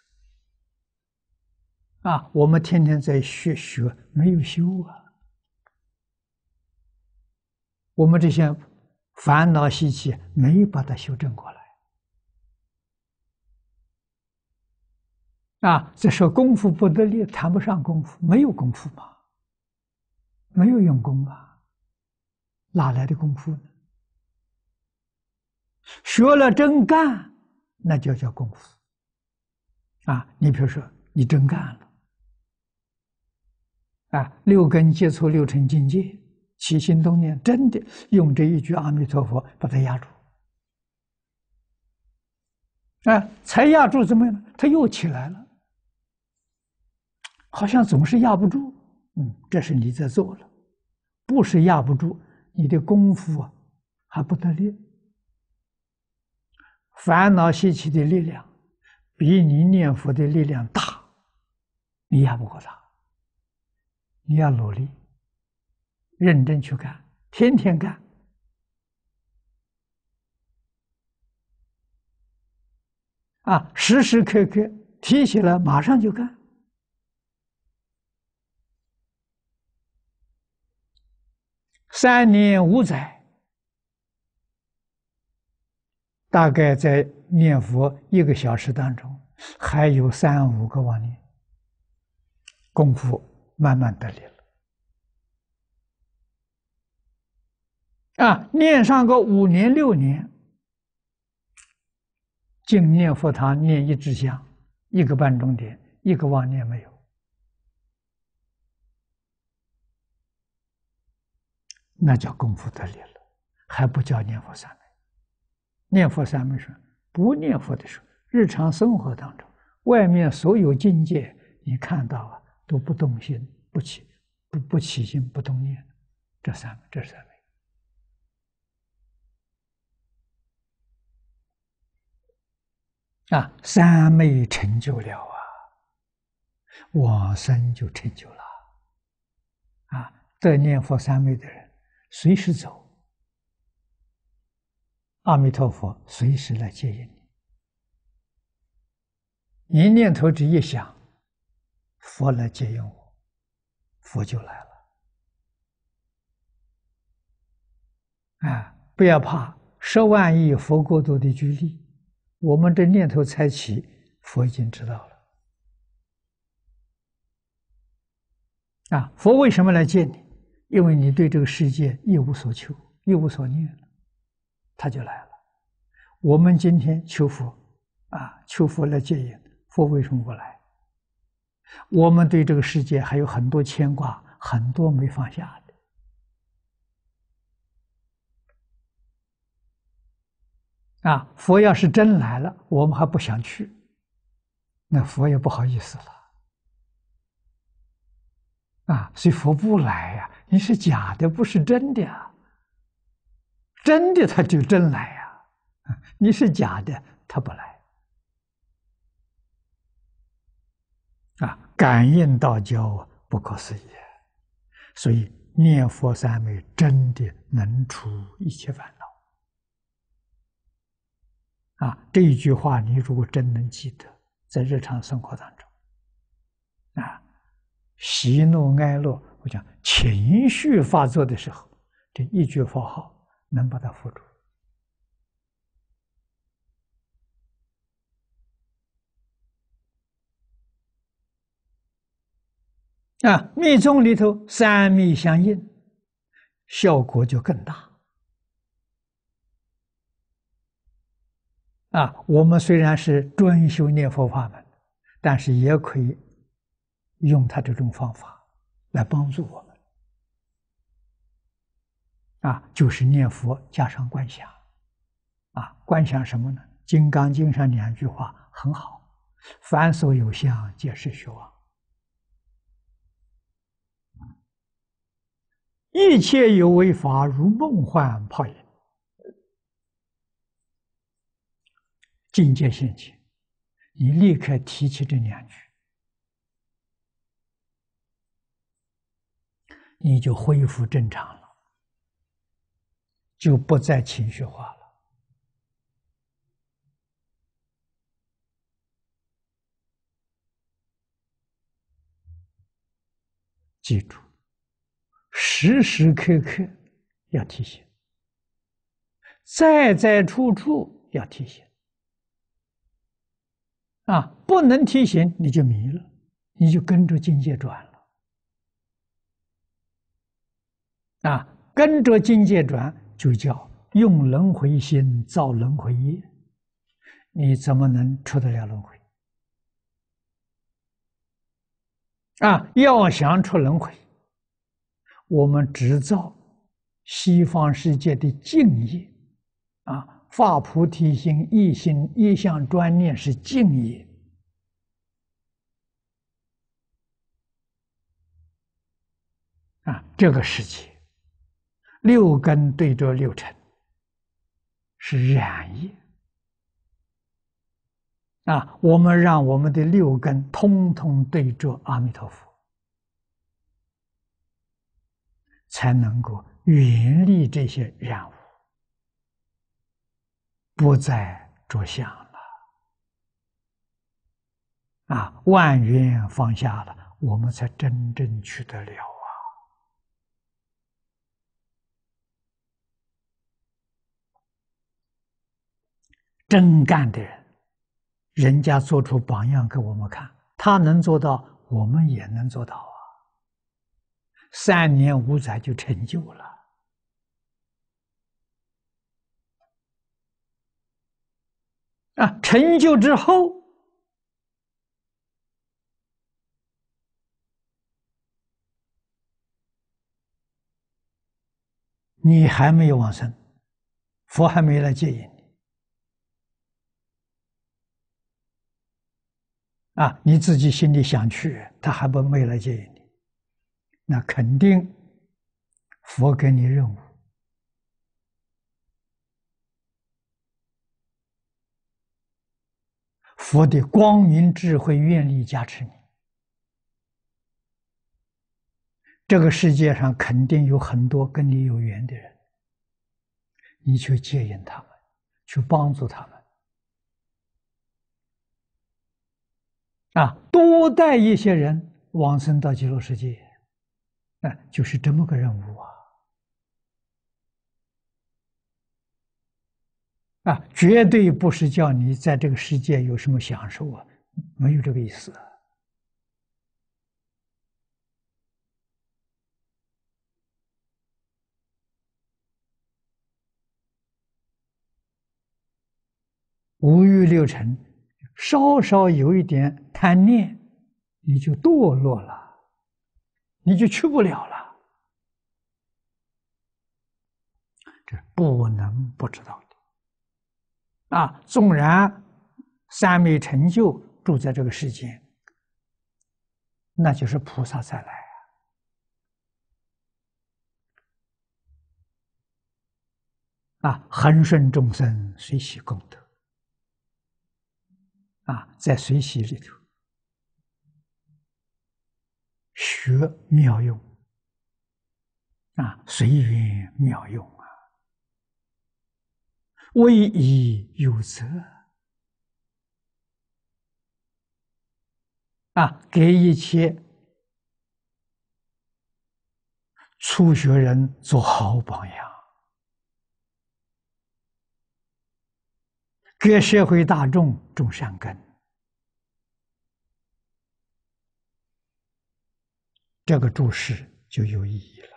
啊。我们天天在学学，没有修啊。我们这些烦恼习气没把它修正过来啊！这说功夫不得力，谈不上功夫，没有功夫嘛，没有用功啊，哪来的功夫呢？学了真干，那就叫功夫啊！你比如说，你真干了啊，六根接触六尘境界，起心动念，真的用这一句阿弥陀佛把它压住啊，才压住怎么样？它又起来了，好像总是压不住嗯，这是你在做了，不是压不住，你的功夫啊还不得力。烦恼习气的力量比你念佛的力量大，你压不过他。你要努力，认真去干，天天干。啊，时时刻刻提起来，马上就干。三年五载，大概在念佛一个小时当中，还有三五个妄念，功夫慢慢得力了。啊，念上个五年六年，进念佛堂念一支香，一个半钟点，一个妄念没有。那叫功夫得力了，还不叫念佛三昧。念佛三昧是不念佛的时候，日常生活当中，外面所有境界你看到啊，都不动心，不起不不起心，不动念，这三这三昧。啊，三昧成就了啊，往生就成就了。啊，得念佛三昧的人，随时走，阿弥陀佛随时来接引你。你念头只一想，佛来接引我，佛就来了。啊，不要怕，十万亿佛国土的居力，我们这念头才起，佛已经知道了。啊，佛为什么来见你？因为你对这个世界一无所求，一无所念，他就来了。我们今天求佛，啊，求佛来接引，佛为什么不来？我们对这个世界还有很多牵挂，很多没放下的。啊，佛要是真来了，我们还不想去，那佛也不好意思了。啊，所以佛不来呀、啊，你是假的，不是真的呀。真的他就真来呀、啊，你是假的，他不来。啊，感应道交不可思议，所以念佛三昧真的能除一切烦恼。啊，这一句话你如果真能记得，在日常生活当中，啊。喜怒哀乐，我讲情绪发作的时候，这一句佛号能把它扶住。啊，密宗里头三密相应，效果就更大。啊，我们虽然是专修念佛法门，但是也可以用他这种方法来帮助我们。啊，就是念佛加上观想。啊，观想什么呢？《金刚经》上两句话很好：凡所有相，皆是虚妄；一切有为法，如梦幻泡影。境界现前，你立刻提起这两句，你就恢复正常了，就不再情绪化了。记住，时时刻刻要提醒，在在处处要提醒。啊，不能提醒你就迷了，你就跟着境界转了。啊，跟着境界转就叫用轮回心造轮回业，你怎么能出得了轮回？啊，要想出轮回，我们只造西方世界的净业。啊，发菩提心、一心一向专念是净业。 这个世界六根对着六尘是染业啊，我们让我们的六根通通对着阿弥陀佛，才能够远离这些染污，不再着相了啊！万缘放下了，我们才真正取得了啊！真干的人，人家做出榜样给我们看，他能做到，我们也能做到啊！三年五载就成就了啊！成就之后，你还没有往生，佛还没来接引你啊！你自己心里想去，他还不没来接引你，那肯定佛给你任务。佛的光明智慧愿力加持你，这个世界上肯定有很多跟你有缘的人，你去接引他们，去帮助他们，啊，多带一些人往生到极乐世界，啊，就是这么个任务啊！啊，绝对不是叫你在这个世界有什么享受啊，没有这个意思。五欲六尘，稍稍有一点贪念，你就堕落了，你就去不了了。这不能不知道的啊！纵然三昧成就住在这个世间，那就是菩萨再来啊！啊，恒顺众生，随喜功德啊，在随喜里头学妙用啊，随缘妙用啊，为以有责啊，给一切初学人做好榜样，给社会大众种善根，这个注释就有意义了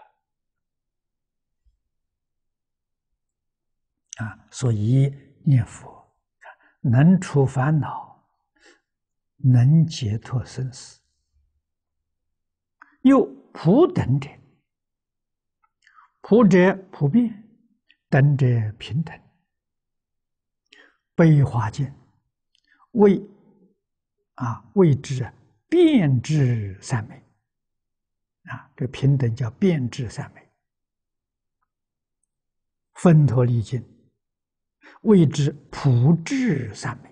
啊！所以念佛能除烦恼，能解脱生死，又普等者，普者普遍，等者平等。悲华经谓啊谓之遍智三昧啊，这平等叫遍智三昧。分陀利经谓之普智三昧。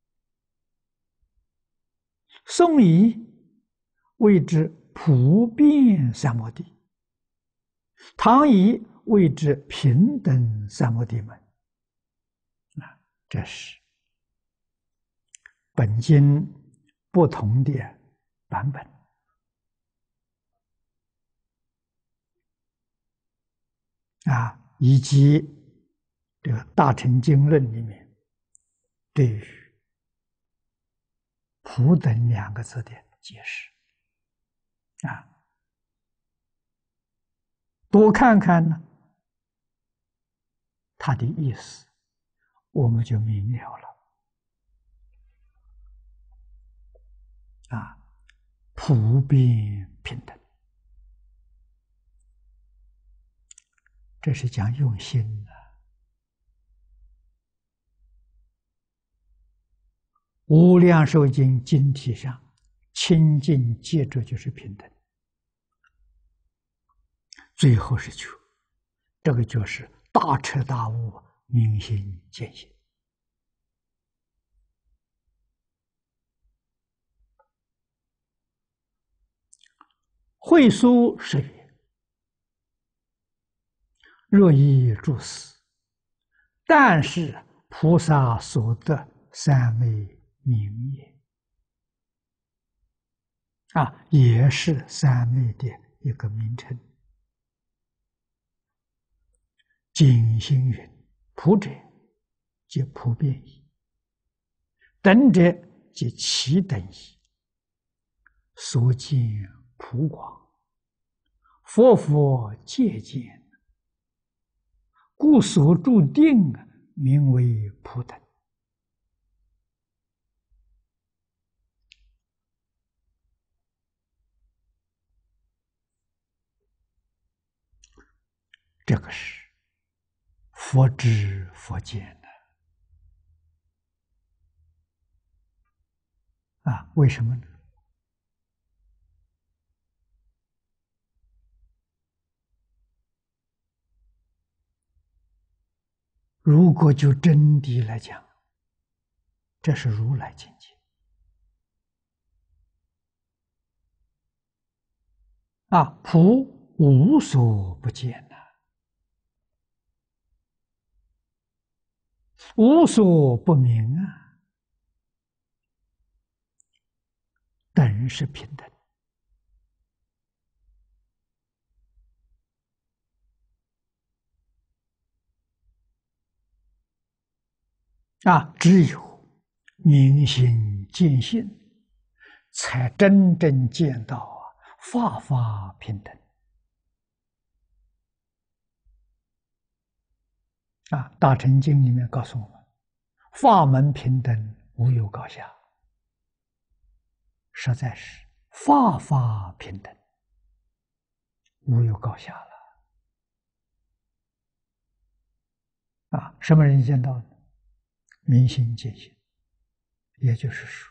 宋仪谓之普遍三摩地。唐仪谓之平等三摩地门。啊，这是本经不同的版本啊，以及这个《大乘经论》里面对于“普等”两个字的解释啊，多看看呢，它的意思我们就明了了啊，普遍平等，这是讲用心的。无量寿经经题上，清净戒着就是平等。 最后是求，这个就是大彻大悟、明心见性。慧疏是曰：若以诸死，但是菩萨所得三昧名也。啊，也是三昧的一个名称。经行云：普者，即普遍义；等者，即其等义。所见普广，佛佛皆见，故所住定名为普等。这个是佛知佛见的啊？为什么呢？如果就真谛来讲，这是如来境界啊！普无所不见呐、无所不明啊，等是平等啊！只有明心见性，才真正见到啊法法平等啊！《大乘经》里面告诉我们，法门平等，无有高下，实在是法法平等，无有高下了啊！什么人见到呢？明心见性，也就是说，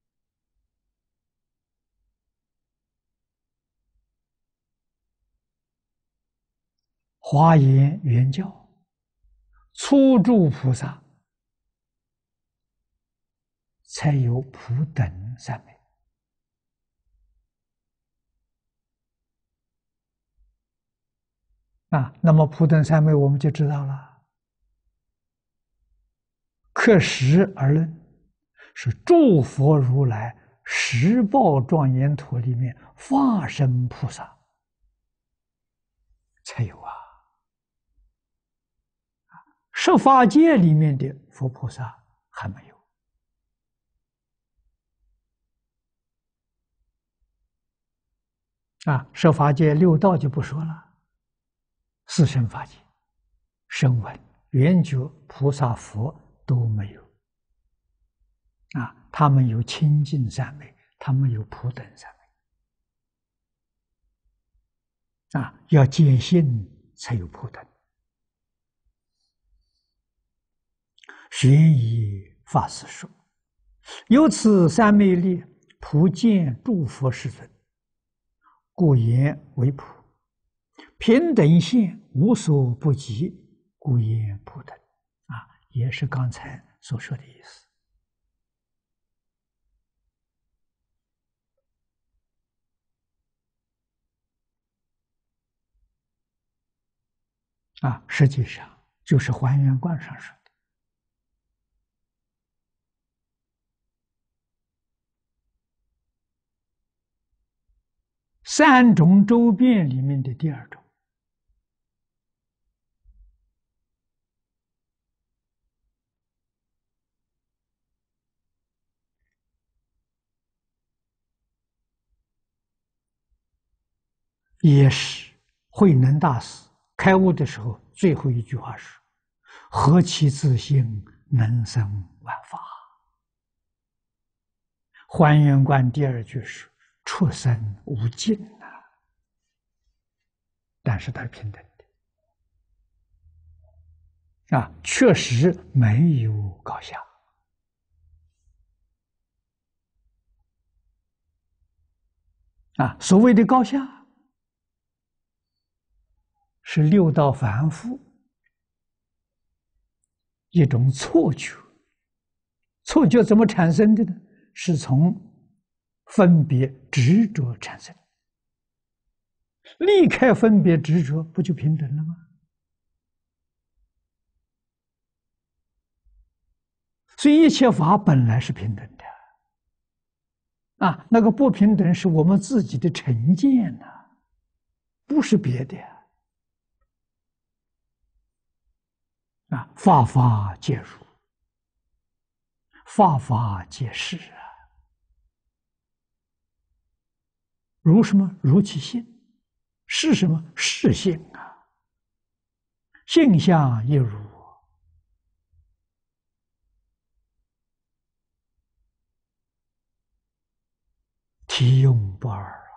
华严原教初住菩萨才有普等三昧啊。那么普等三昧我们就知道了。克实而论，是诸佛如来十报庄严土里面化身菩萨才有啊。十法界里面的佛菩萨还没有啊。十法界六道就不说了，四圣法界、声闻、缘觉、菩萨、佛都没有啊。他们有清净三昧，他们有普等三昧啊。要见性才有普等。玄以法师说：“由此三昧力，普见诸佛世尊，故言为普；平等现无所不及，故言普等。”啊，也是刚才所说的意思。啊，实际上就是还原观上说的。三种周遍里面的第二种，也是慧能大师开悟的时候最后一句话说：“何其自性，能生万法。”还原观第二句是：“出生无尽呐。”但是它是平等的啊，确实没有高下啊。所谓的高下， 是六道凡夫一种错觉。错觉怎么产生的呢？是从分别执着产生。离开分别执着，不就平等了吗？所以一切法本来是平等的啊，那个不平等是我们自己的成见呐、啊，不是别的啊。法法皆如，法法皆是啊。如什么？如其性。是什么？是性啊。性相亦如。体用不二啊。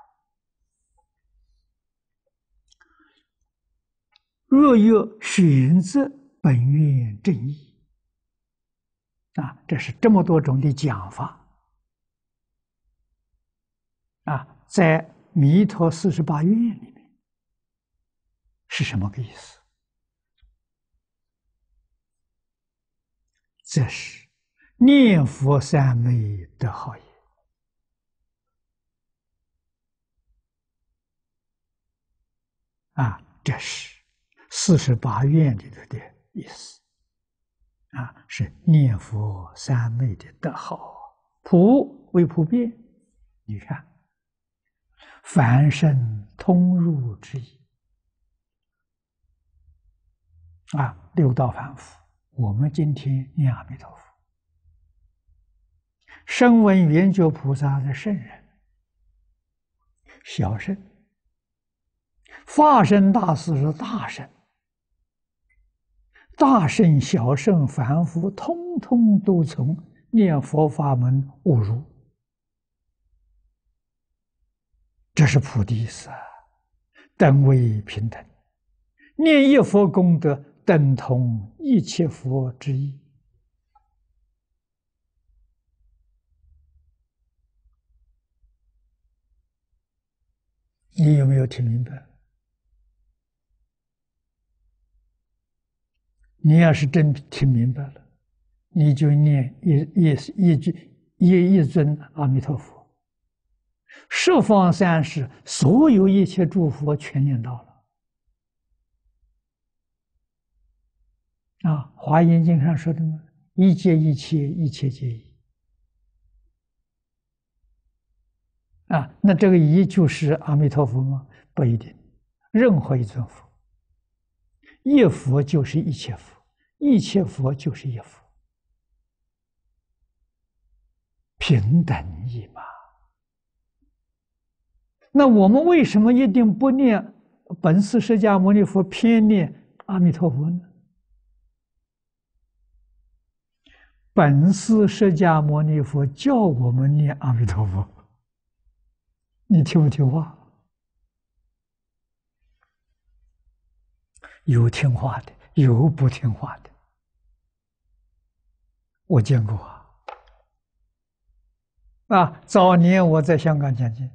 若有选择本愿正义啊，这是这么多种的讲法啊，在弥陀四十八愿里面是什么个意思？这是念佛三昧得好也啊，这是四十八愿里头的意思啊，是念佛三昧的得好。普为普遍，你看，凡圣通入之意啊，六道凡夫，我们今天念阿弥陀佛，声闻缘觉菩萨的圣人，小圣，法身大士是大圣，大圣、小圣、凡夫，通通都从念佛法门悟入，这是菩提意思啊，等为平等，念一佛功德等同一切佛之意。你有没有听明白？你要是真听明白了，你就念一一一句一一尊阿弥陀佛，十方三世所有一切诸佛全念到了。啊，《华严经》上说的嘛，一切一切，一切皆一。啊，那这个一就是阿弥陀佛吗？不一定，任何一尊佛，一佛就是一切佛，一切佛就是一佛，平等义嘛。那我们为什么一定不念本师释迦牟尼佛，偏念阿弥陀佛呢？本师释迦牟尼佛叫我们念阿弥陀佛，你听不听话？有听话的，有不听话的，我见过啊。啊，早年我在香港讲经，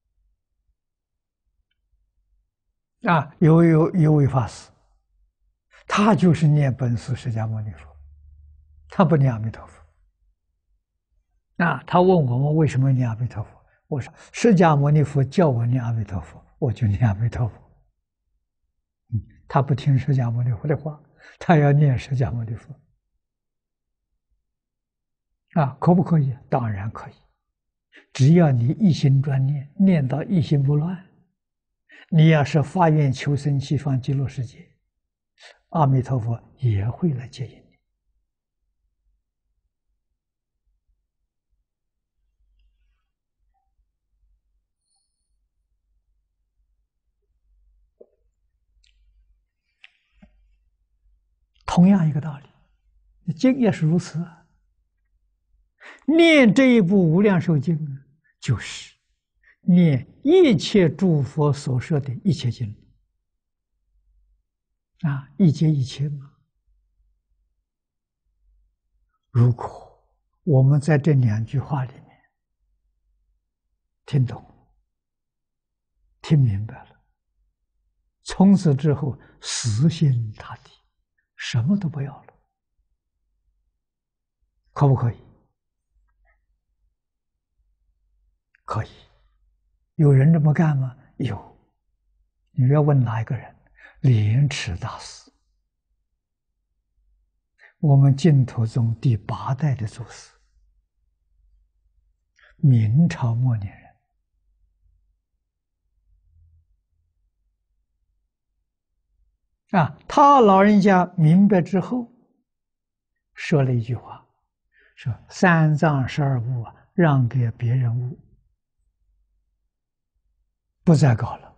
啊，有有有位法师，他就是念本师释迦牟尼佛，他不念阿弥陀佛。啊，他问我们为什么念阿弥陀佛？我说释迦牟尼佛叫我念阿弥陀佛，我就念阿弥陀佛。嗯，他不听释迦牟尼佛的话，他要念释迦牟尼佛。啊，可不可以？当然可以，只要你一心专念，念到一心不乱。你要是发愿求生西方极乐世界，阿弥陀佛也会来接引你。同样一个道理，经也是如此啊。念这一部无量寿经呢，就是念一切诸佛所说的一切经啊，一切一切嘛。如果我们在这两句话里面听懂、听明白了， 从此之后死心塌地，什么都不要了，可不可以？可以。有人这么干吗？有。你要问哪一个人？莲池大师，我们净土宗第八代的祖师，明朝末年人。啊，他老人家明白之后，说了一句话，说三藏十二部啊，让给别人悟，不再搞了。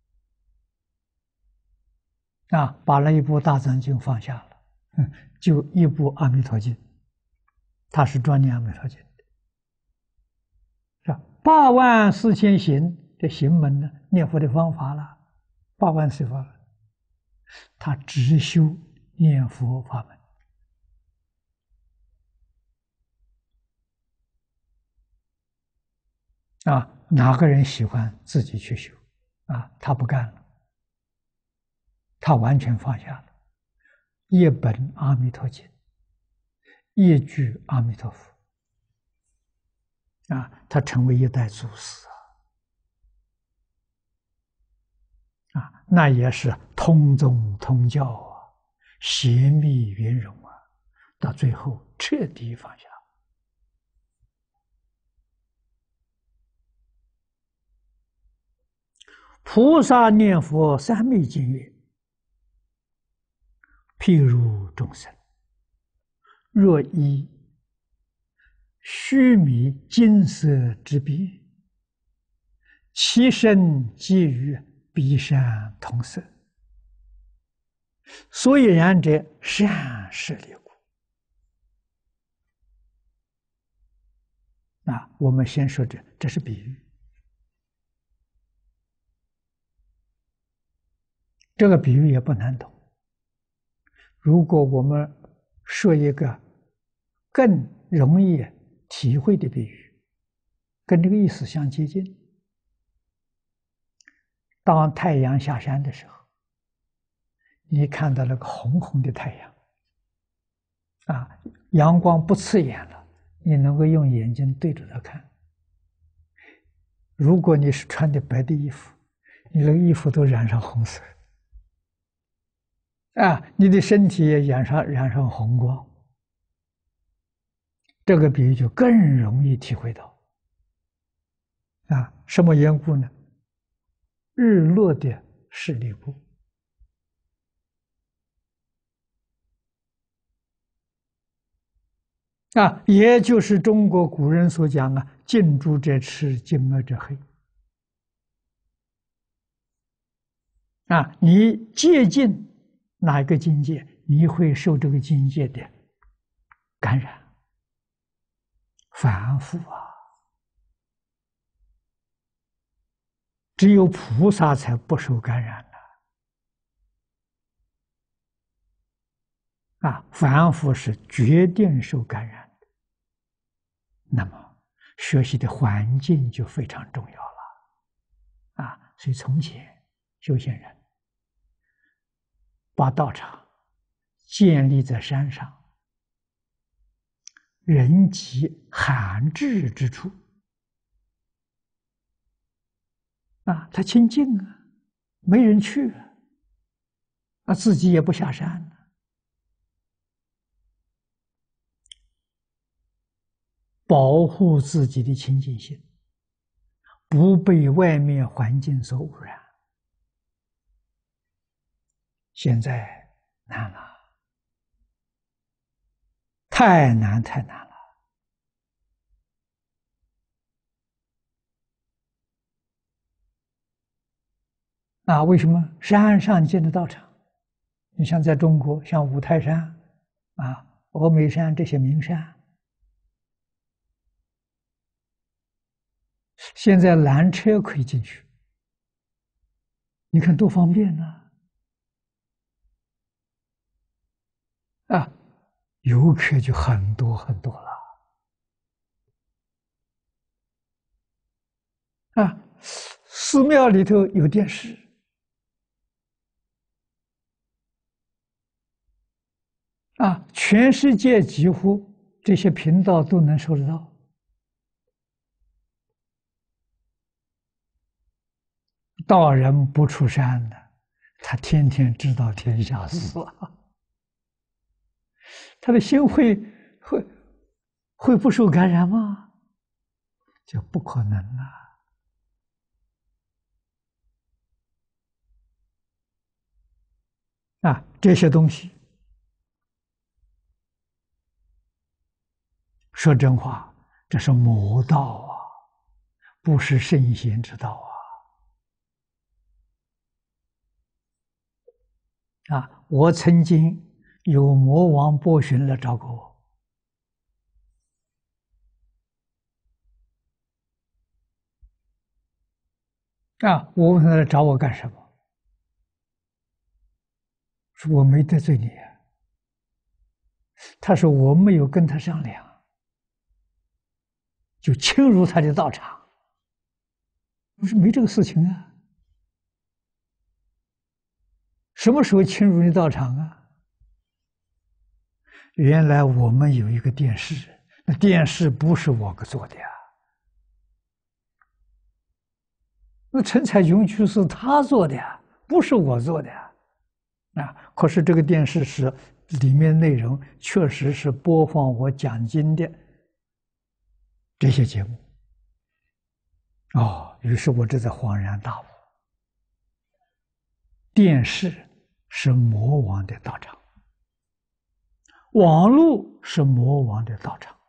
啊，把那一部大藏经放下了，嗯，就一部阿弥陀经，他是专念阿弥陀经的，是吧？八万四千行的行门呢，念佛的方法了，八万四法门，他只修念佛法门。啊，哪个人喜欢自己去修？啊，他不干了，他完全放下了。一本阿弥陀经，一句阿弥陀佛。啊，他成为一代祖师啊！啊，那也是通宗通教啊，邪密圆融啊，到最后彻底放下。菩萨念佛三昧经曰：譬如众生，若依须弥金色之壁，其身即与彼山同色，所以然者，善舍利故。啊，我们先说这，这是比喻。这个比喻也不难懂。如果我们说一个更容易体会的比喻，跟这个意思相接近。当太阳下山的时候，你看到那个红红的太阳，啊，阳光不刺眼了，你能够用眼睛对着它看。如果你是穿的白的衣服，你那个衣服都染上红色。啊，你的身体也染上染上红光，这个比喻就更容易体会到。啊，什么缘故呢？日落的势力故。啊，也就是中国古人所讲啊，近朱者赤，近墨者黑。啊，你接近哪一个境界，你会受这个境界的感染，反复啊！只有菩萨才不受感染的啊，反复是决定受感染的。那么学习的环境就非常重要了啊！所以从前修行人把道场建立在山上，人迹罕至之处啊，他清净啊，没人去啊，啊，自己也不下山，保护自己的清净心，不被外面环境所污染。现在难了，太难太难了。啊，为什么山上建的道场？你像在中国，像五台山啊、峨眉山这些名山，现在缆车可以进去，你看多方便呢！啊，游客就很多很多了。啊，寺庙里头有电视， 啊，全世界几乎这些频道都能收得到。道人不出山的，他天天知道天下事啊，他的心会会会不受感染吗？就不可能啊！啊，这些东西，说真话，这是魔道啊，不是圣贤之道啊！啊，我曾经有魔王波旬来找过我，啊，我问他来找我干什么？说我没得罪你啊。他说我没有跟他商量，就侵入他的道场。我说没这个事情啊，什么时候侵入你道场啊？原来我们有一个电视，那电视不是我做的呀，那陈彩琼居士他做的呀，不是我做的呀。啊，可是这个电视是里面内容确实是播放我讲经的这些节目。哦，于是我这才恍然大悟，电视是魔王的道场，网络是魔王的道场，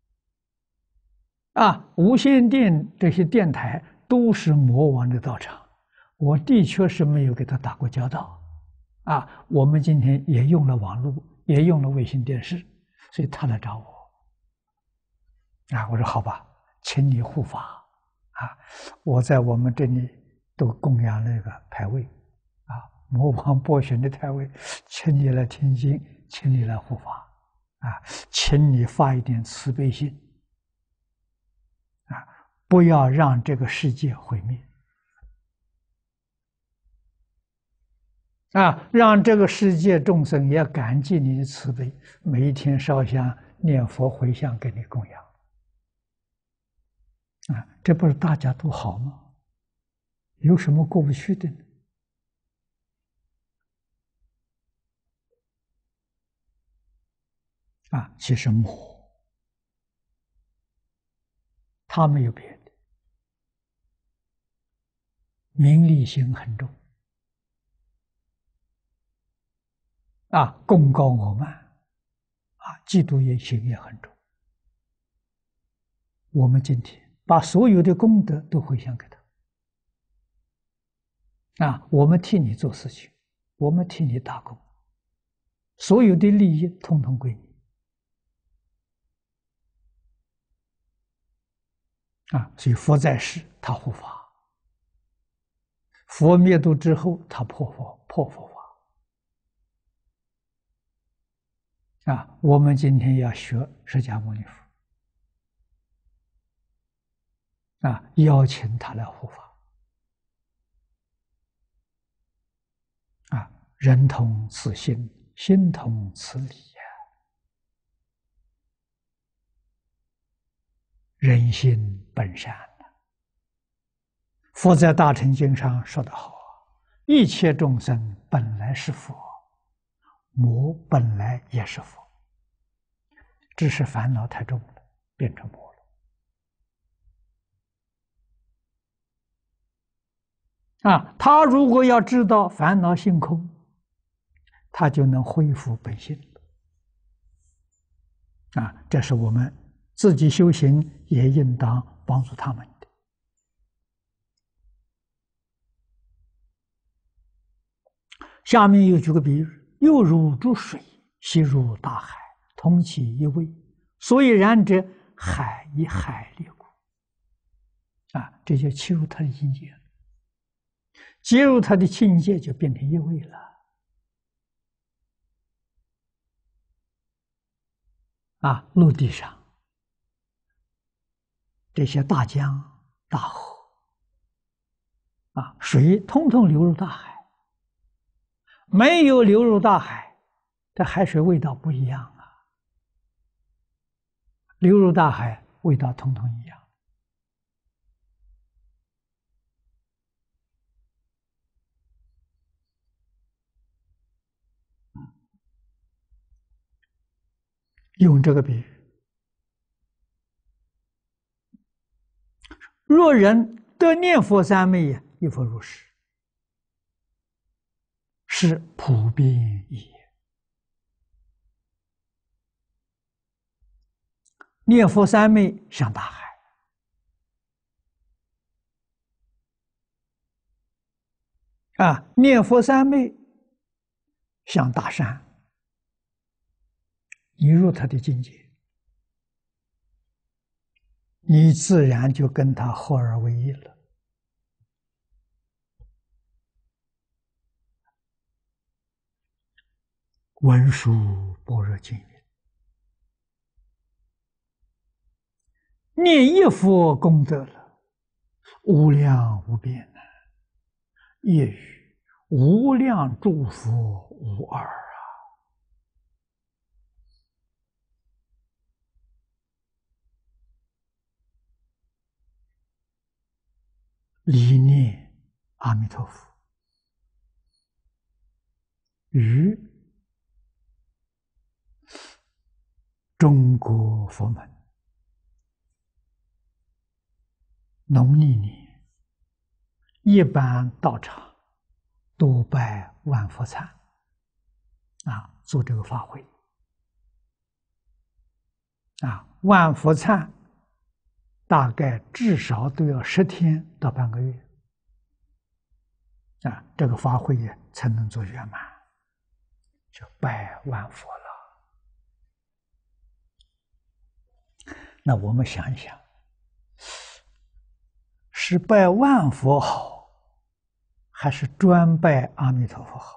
啊，无线电这些电台都是魔王的道场。我的确是没有给他打过交道，啊，我们今天也用了网络，也用了卫星电视，所以他来找我，啊，我说好吧，请你护法。啊，我在我们这里都供养那个牌位，啊，魔王波旬的牌位，请你来听经，请你来护法，啊，请你发一点慈悲心，啊，不要让这个世界毁灭，啊，让这个世界众生也感激你的慈悲，每一天烧香念佛回向给你供养。啊，这不是大家都好吗？有什么过不去的呢？啊，其实魔，他没有别的，名利心很重，啊，功高我慢，啊，嫉妒也心也很重。我们今天把所有的功德都回向给他，啊，我们替你做事情，我们替你打工，所有的利益统统归你，啊，所以佛在世他护法，佛灭度之后他破佛破佛法，啊，我们今天要学释迦牟尼佛，啊，邀请他来护法。啊，人同此心，心同此理呀、人心本善呐、佛在大乘经上说得好：一切众生本来是佛，魔本来也是佛，只是烦恼太重了，变成魔了。啊，他如果要知道烦恼性空，他就能恢复本性。啊，这是我们自己修行也应当帮助他们的。下面又举个比喻：又如诸水，悉入大海，同其一味。所以然者，海以海力故。啊，这就切入他的境界了。接入他的境界，就变成一味了。啊，陆地上这些大江大河，啊，水通通流入大海。没有流入大海， 这海水味道不一样啊，流入大海，味道统统一样。用这个比喻，若人得念佛三昧，亦复如是，是普遍义。念佛三昧像大海，啊，念佛三昧像大山。你入他的境界，你自然就跟他合而为一了。文殊般若经云：念一佛功德了，无量无边呐，业与无量诸佛无二啊！理念阿弥陀佛，与中国佛门农历年一般道场多拜万佛忏啊，做这个法会啊，万佛忏大概至少都要十天到半个月啊，这个法会也才能做圆满，就拜万佛了。那我们想一想，是拜万佛好，还是专拜阿弥陀佛好？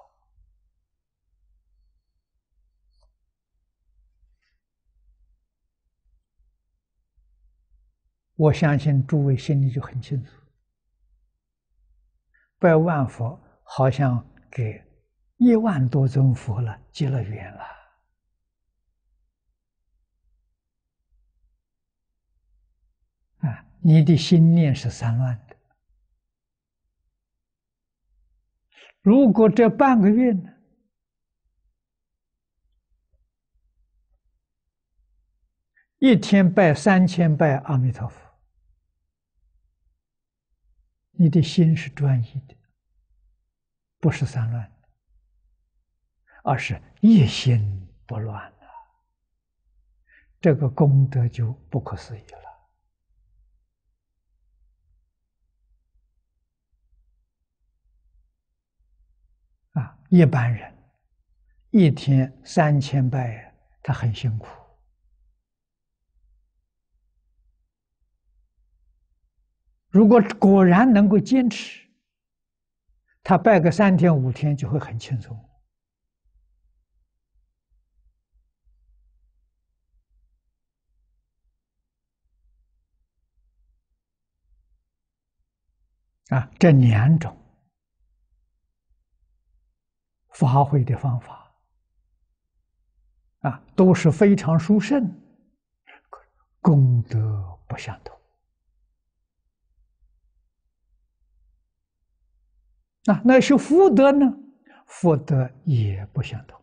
我相信诸位心里就很清楚，拜万佛好像给一万多尊佛了结了缘了。啊，你的心念是散乱的。如果这半个月呢，一天拜三千拜阿弥陀佛，你的心是专一的，不是散乱的，而是一心不乱了，这个功德就不可思议了。啊，一般人一天三千拜，他很辛苦。如果果然能够坚持，他拜个三天五天就会很轻松。啊，这两种发挥的方法啊，都是非常殊胜，功德不相同。啊，那是福德呢？福德也不相同。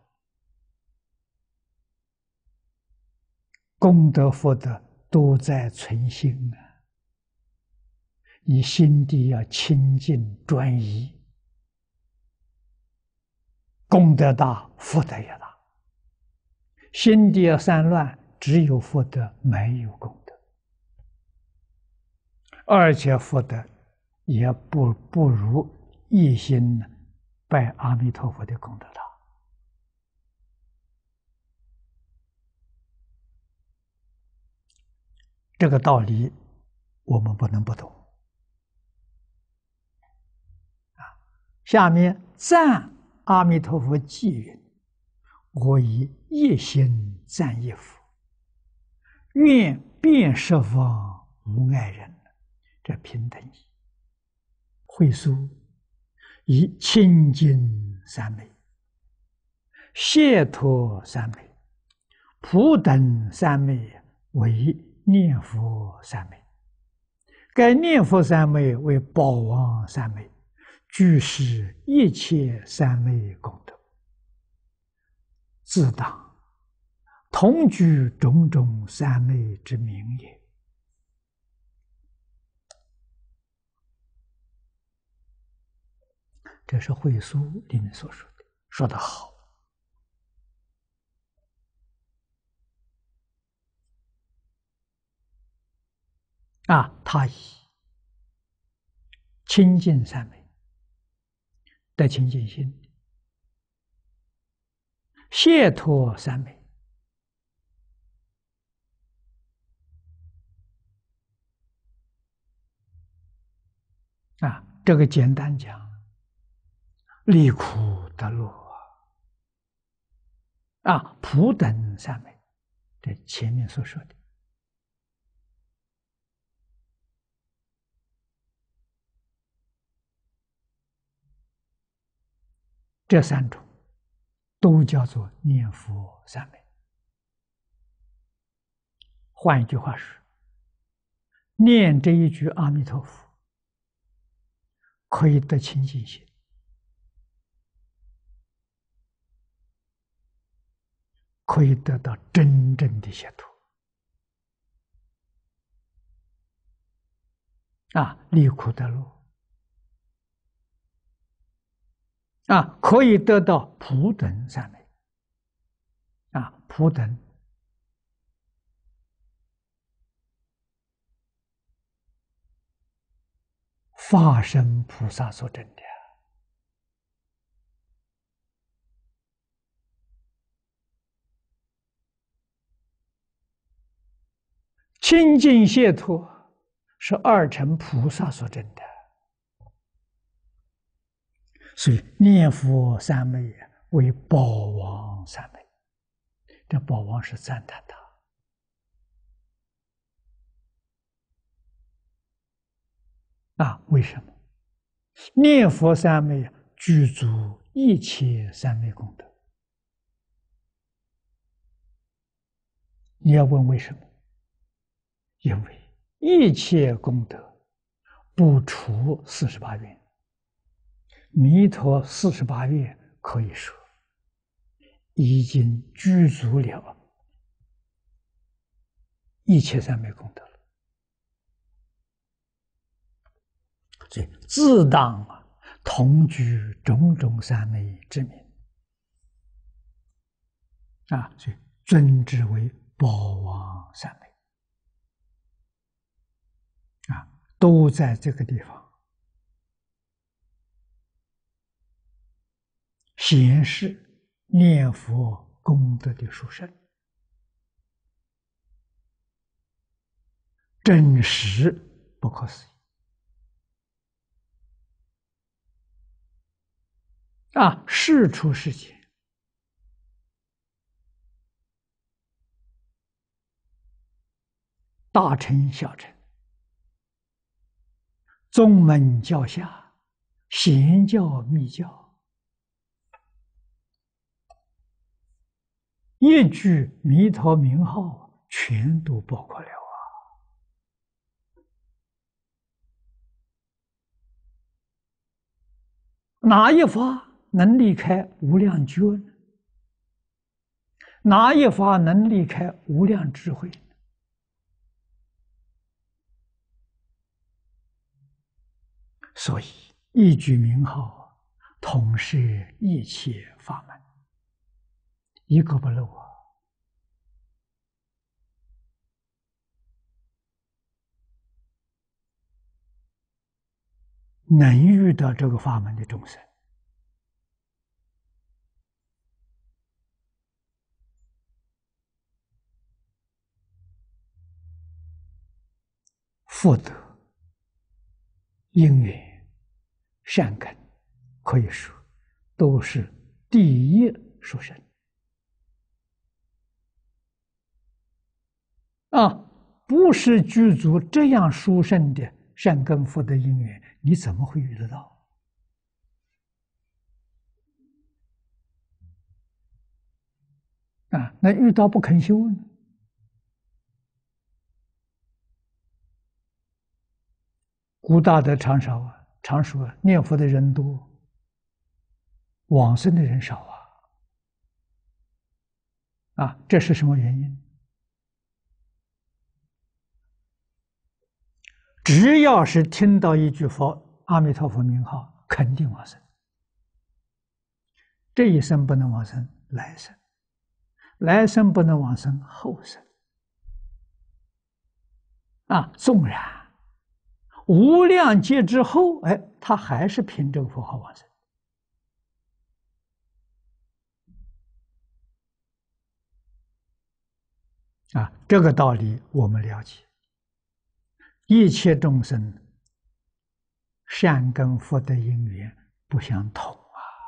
功德福德都在存心啊，你心地要清净专一，功德大，福德也大。心地要散乱，只有福德，没有功德，而且福德也不不如一心拜阿弥陀佛的功德大。这个道理我们不能不懂啊。下面赞阿弥陀佛偈云：我以一心赞一佛，愿遍十方无碍人。这平等义。慧疏以清净三昧， 解脱三昧、普等三昧为念佛三昧。该念佛三昧为宝王三昧，具是一切三昧功德，自当同居种种三昧之名也。这是慧疏里面所说的，说得好。啊，他以清净三昧得清净心，解脱三昧啊，这个简单讲，离苦得乐啊，普等三昧，这前面所说的。这三种都叫做念佛三昧。换一句话说，念这一句阿弥陀佛，可以得清净心，可以得到真正的解脱啊，离苦得乐啊，可以得到普等三昧啊，普等法身菩萨所证的。清净解脱是二乘菩萨所证的，所以念佛三昧为宝王三昧。这宝王是赞叹他啊，为什么？念佛三昧具足一切三昧功德。你要问为什么？因为一切功德不除四十八愿，弥陀四十八愿可以说已经具足了一切三昧功德了，所以自当啊同居种种三昧之名啊，所以尊之为宝王三昧啊，都在这个地方显示念佛功德的殊胜，真实不可思议啊！世出世间，大乘小乘，宗门教下，显教密教，一句弥陀名号全都包括了啊！哪一法能离开无量觉呢？哪一法能离开无量智慧呢？所以一句名号统摄一切法门，一个不漏啊！能遇到这个法门的众生，福德、因缘、善根，可以说都是第一殊胜啊！不是具足这样殊胜的善根福德因缘，你怎么会遇得到？ 啊，那遇到不肯修呢？古大德常少啊，常说念佛的人多，往生的人少啊，啊，这是什么原因？只要是听到一句佛阿弥陀佛名号，肯定往生。这一生不能往生，来生；来生不能往生，后生。啊，纵然无量劫之后，哎，他还是凭这个佛号往生。啊，这个道理我们了解。一切众生善根福德因缘不相同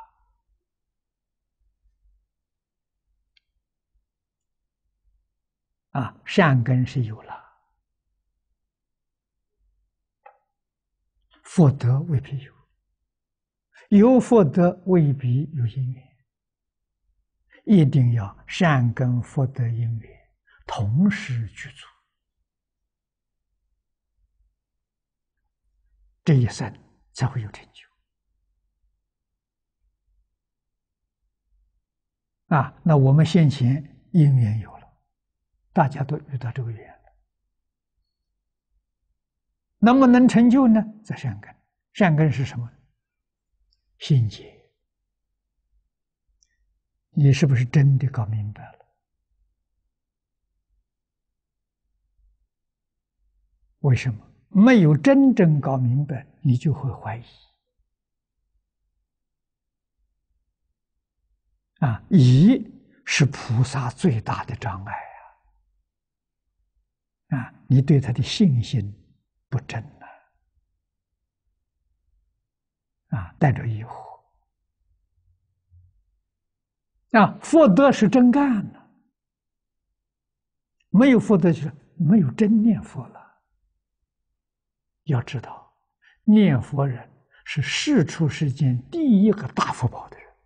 啊！啊，善根是有了，福德未必有，有福德未必有因缘，一定要善根福德因缘同时具足。这一生才会有成就啊！那我们先前因缘有了，大家都遇到这个缘了，能不能成就呢？在善根，善根是什么？心结。你是不是真的搞明白了？为什么？没有真正搞明白，你就会怀疑。啊，疑是菩萨最大的障碍啊！啊，你对他的信心不真了，啊，带着疑惑。啊，福德是真干的，没有福德就是没有真念佛了。要知道，念佛人是世出世间第一个大福报的人。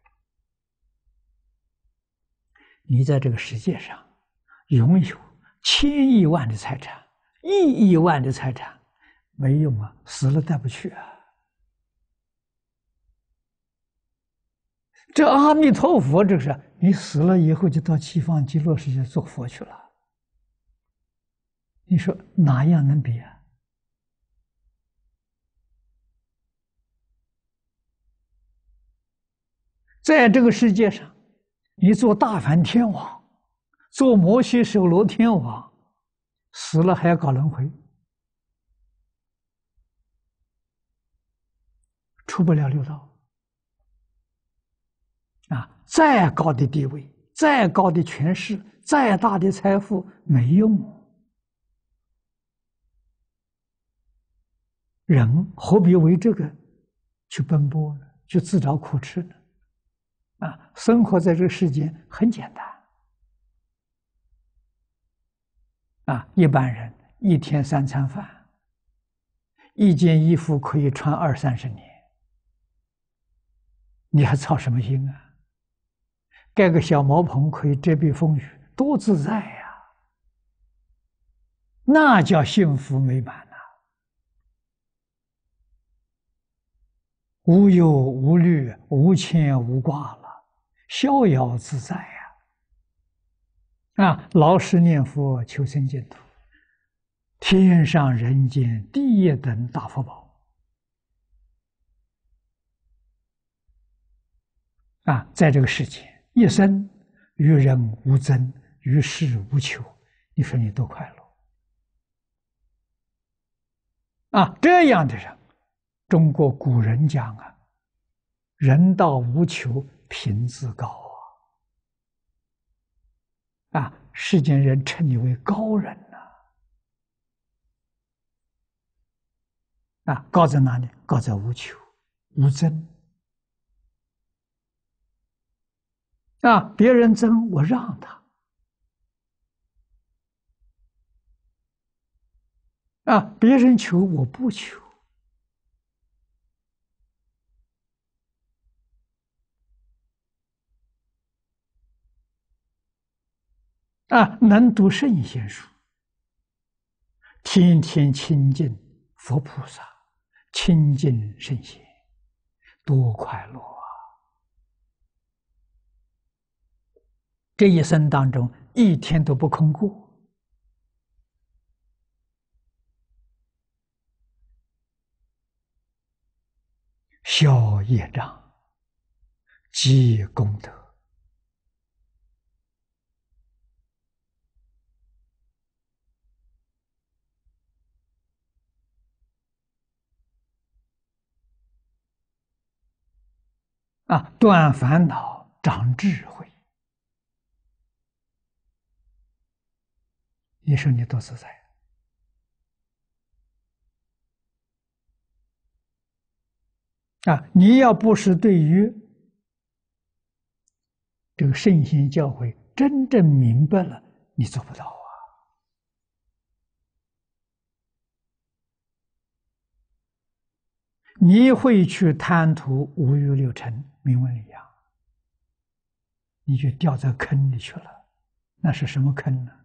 你在这个世界上拥有千亿万的财产、亿亿万的财产，没用啊，死了带不去啊。这阿弥陀佛，这是你死了以后就到西方极乐世界做佛去了。你说哪样能比啊？在这个世界上，你做大梵天王，做摩羯首罗天王，死了还要搞轮回，出不了六道。啊，再高的地位，再高的权势，再大的财富没用。人何必为这个去奔波呢？去自找苦吃呢？啊，生活在这个世间很简单。啊，一般人一天三餐饭，一件衣服可以穿二三十年，你还操什么心啊？盖个小茅棚可以遮蔽风雨，多自在呀！那叫幸福美满呐、啊！无忧无虑，无牵无挂了，逍遥自在呀！啊，老实念佛，求生净土，天上人间第一等大福报啊！在这个世界，一生与人无争，与世无求，你说你多快乐啊！这样的人，中国古人讲啊，人道无求，品自高啊！啊，世间人称你为高人呐！啊，高在哪里？高在无求、无争。啊，别人争我让他，啊，别人求我不求。 啊，能读圣贤书，天天亲近佛菩萨，亲近圣贤，多快乐啊！这一生当中，一天都不空过。消业障，积功德。啊，断烦恼，长智慧。你说你多自在啊！你要不是对于这个圣贤教诲真正明白了，你做不到啊！你会去贪图五欲六尘、名闻利养，你就掉在坑里去了。那是什么坑呢？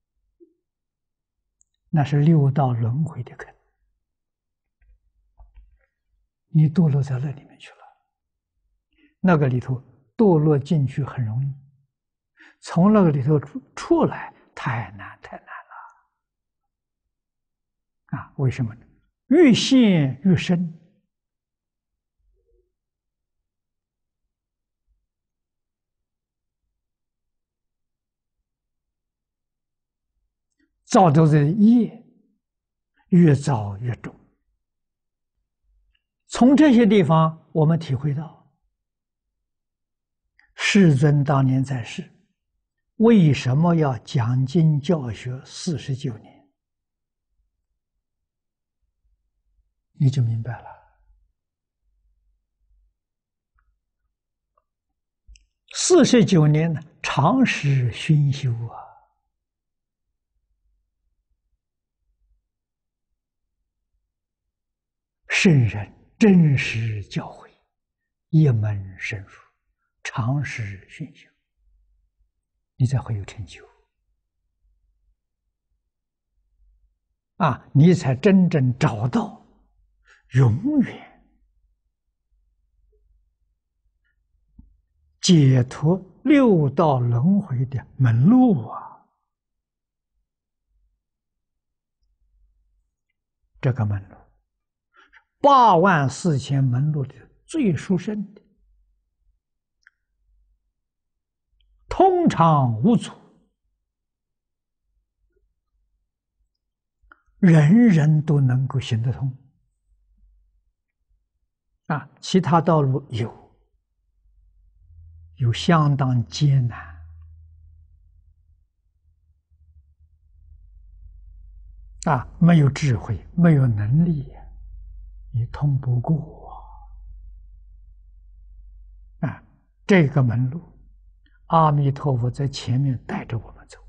那是六道轮回的坑。你堕落在那里面去了，那个里头堕落进去很容易，从那个里头出出来太难太难了啊！为什么呢？越陷越深，造的这业越造越重。从这些地方，我们体会到，世尊当年在世，为什么要讲经教学四十九年？你就明白了。四十九年呢，长时熏修啊，圣人真实教诲，一门深入，长时熏修，你才会有成就啊！你才真正找到永远解脱六道轮回的门路啊！这个门路，八万四千门路的最殊胜的，通常无阻，人人都能够行得通啊！其他道路有，有相当艰难啊！没有智慧，没有能力，你通不过啊！这个门路，阿弥陀佛在前面带着我们走。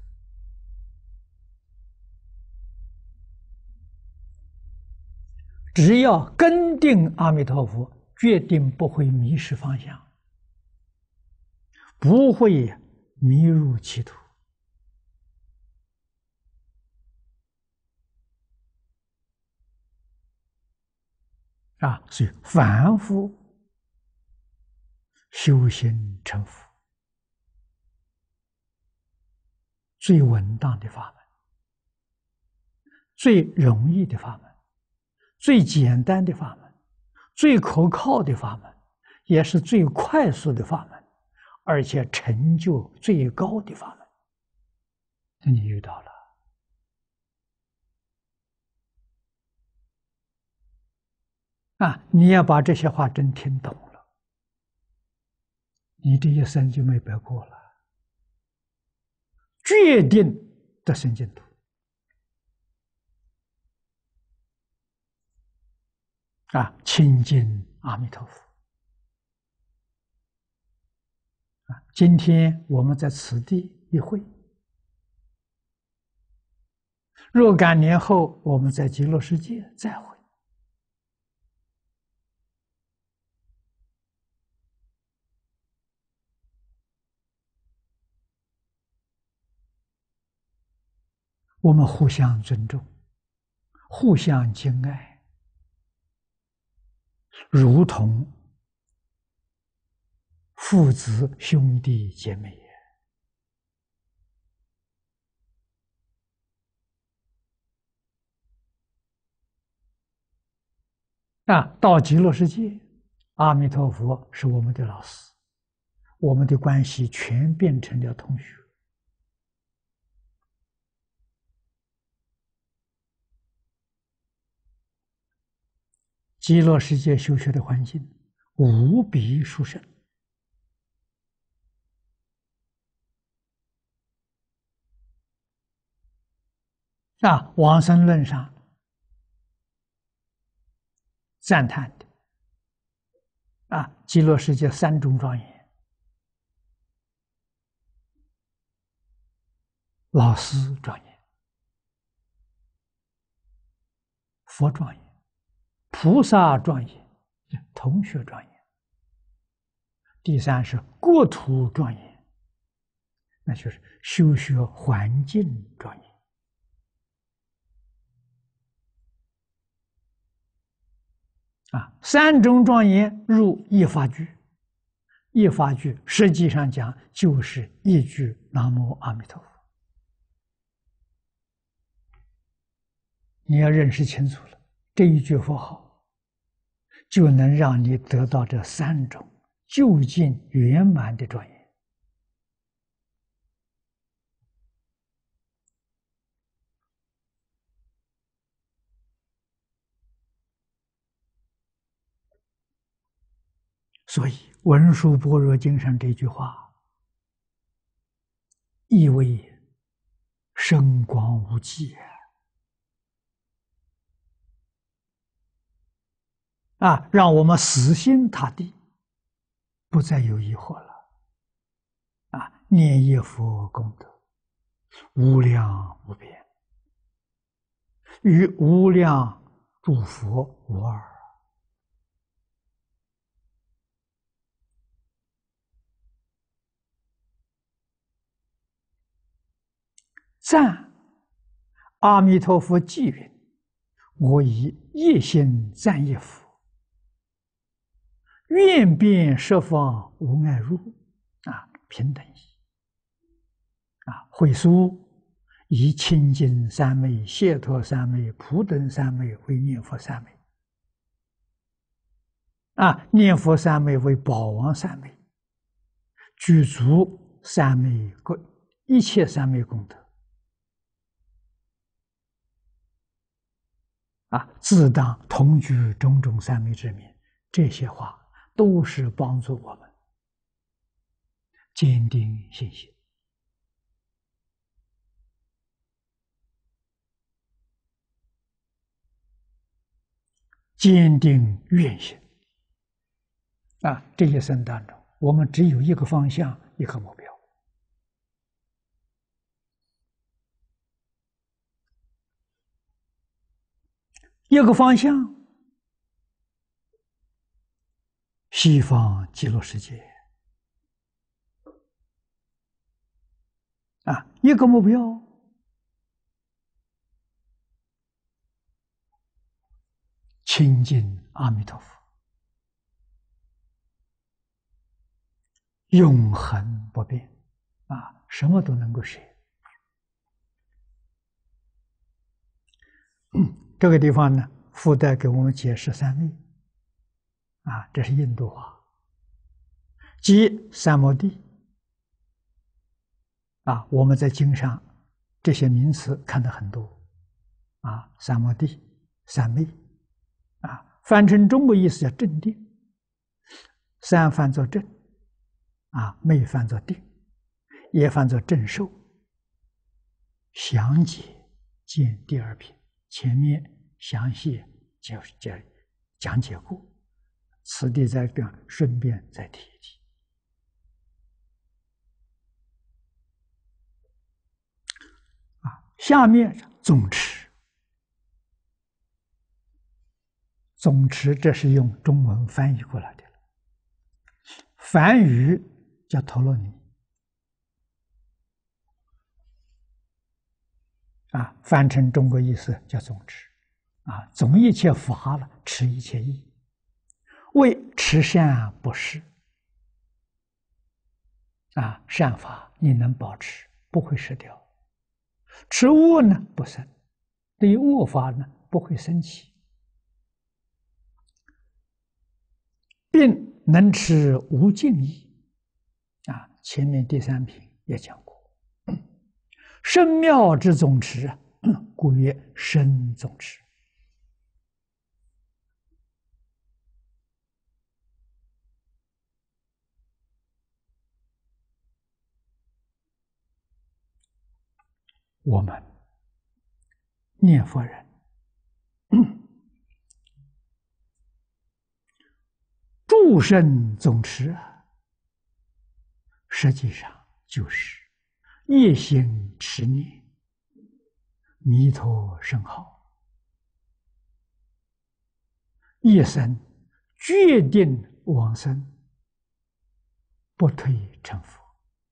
只要跟定阿弥陀佛，决定不会迷失方向，不会迷入歧途啊！所以凡夫修行成佛，最稳当的法门，最容易的法门，最简单的法门，最可靠的法门，也是最快速的法门，而且成就最高的法门。这你遇到了啊！你要把这些话真听懂了，你这一生就没白过了，决定得生净土啊！亲近阿弥陀佛啊！今天我们在此地一会，若干年后我们在极乐世界再会。 我们互相尊重，互相敬爱，如同父子兄弟姐妹。啊，到极乐世界，阿弥陀佛是我们的老师，我们的关系全变成了同学。极乐世界修学的环境无比殊胜。啊，往生论上赞叹的啊，极乐世界三种庄严：老师庄严、佛庄严、菩萨庄严、同学庄严。第三是国土庄严，那就是修学环境庄严。啊，三种庄严入一法句，一法句实际上讲就是一句南无阿弥陀佛。你要认识清楚了，这一句佛号就能让你得到这三种究竟圆满的庄严。所以文殊般若经上这句话意味深广无际啊，让我们死心塌地，不再有疑惑了。啊，念一佛功德无量无边，与无量诸佛无二。赞阿弥陀佛偈云：“我以一心赞一佛，愿遍十方无碍入。”啊，平等意。啊，会疏以清净三昧、解脱三昧、普等三昧为念佛三昧。啊，念佛三昧为宝王三昧，具足三昧功，一切三昧功德。啊，自当同居种种三昧之名，这些话都是帮助我们坚定信心，坚定愿心。啊，这一生当中，我们只有一个方向，一个目标。一个方向，西方极乐世界。啊，一个目标，亲近阿弥陀佛，永恒不变。啊，什么都能够舍。嗯，这个地方呢，附带给我们解释三昧。啊，这是印度话，即三摩地。啊，我们在经上这些名词看的很多。啊，三摩地、三昧。啊，翻成中国意思叫正定。三翻作正，啊，昧翻作定，也翻作正受。详解见第二品，前面详细讲讲讲解过，此地在这顺便再提一提。啊，下面总持。总持这是用中文翻译过来的，梵语叫陀罗尼。 啊，翻成中国意思叫总持，啊，总一切法了，持一切义，为持善不施，啊，善法你能保持，不会失掉；持恶呢不生，对于恶法呢不会生起，并能持无尽意，啊，前面第三品也讲过。深妙之总持啊，故曰深总持。我们念佛人诸生总持啊，实际上就是一心持念弥陀圣号，一生决定往生，不退成佛。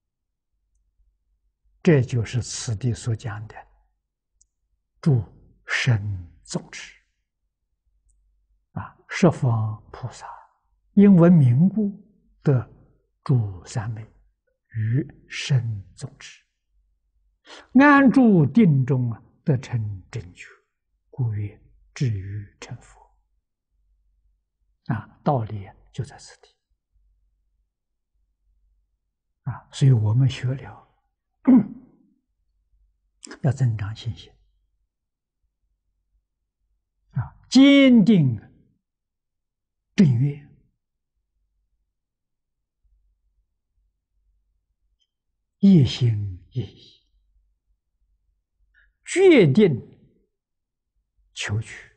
这就是此地所讲的诸生总持啊，十方菩萨因闻名故得诸三昧与生总持，安住定中啊，得成正觉，故曰至于成佛。啊，道理就在此地啊，所以我们学了要增长信心啊，坚定正愿，一心一意，决定求取，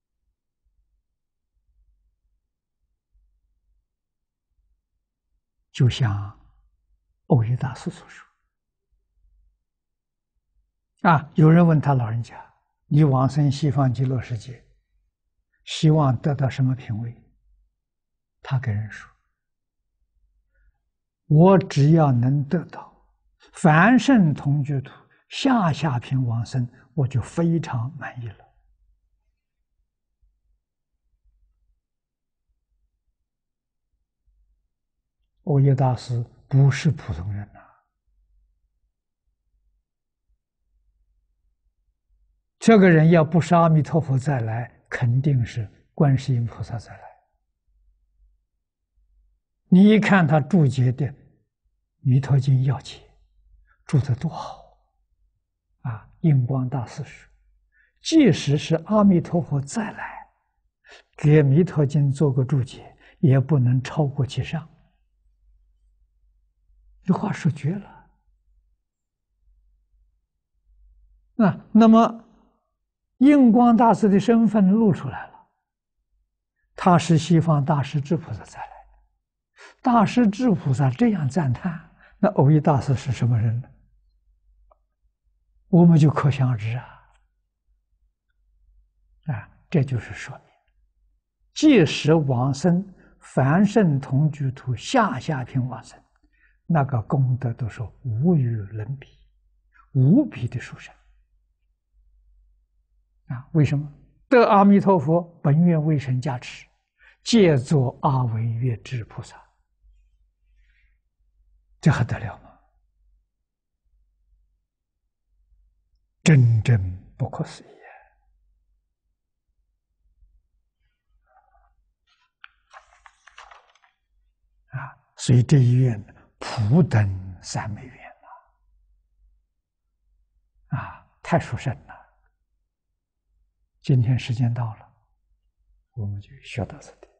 就像欧益大师所说啊，有人问他老人家：“你往生西方极乐世界，希望得到什么品位？”他跟人说：“我只要能得到凡圣同居土下下品往生，我就非常满意了。”欧益大师不是普通人呐、啊，这个人要不是阿弥陀佛再来，肯定是观世音菩萨再来。你一看他注解的《弥陀经要解》，注得多好啊！印光大师说，即使是阿弥陀佛再来，给《弥陀经》做个注解，也不能超过其上。这话说绝了。啊，那么印光大师的身份露出来了，他是西方大师智菩萨再来的。大师智菩萨这样赞叹，那藕益大师是什么人呢？我们就可想而知啊！啊，这就是说明，即使往生凡圣同居土下下品往生，那个功德都是无与伦比，无比的殊胜啊！为什么？得阿弥陀佛本愿威神加持，借作阿惟越致菩萨，这还得了吗？真正不可思议啊！所以这一愿普等三昧愿了啊，太殊胜了。今天时间到了，我们就学到这里。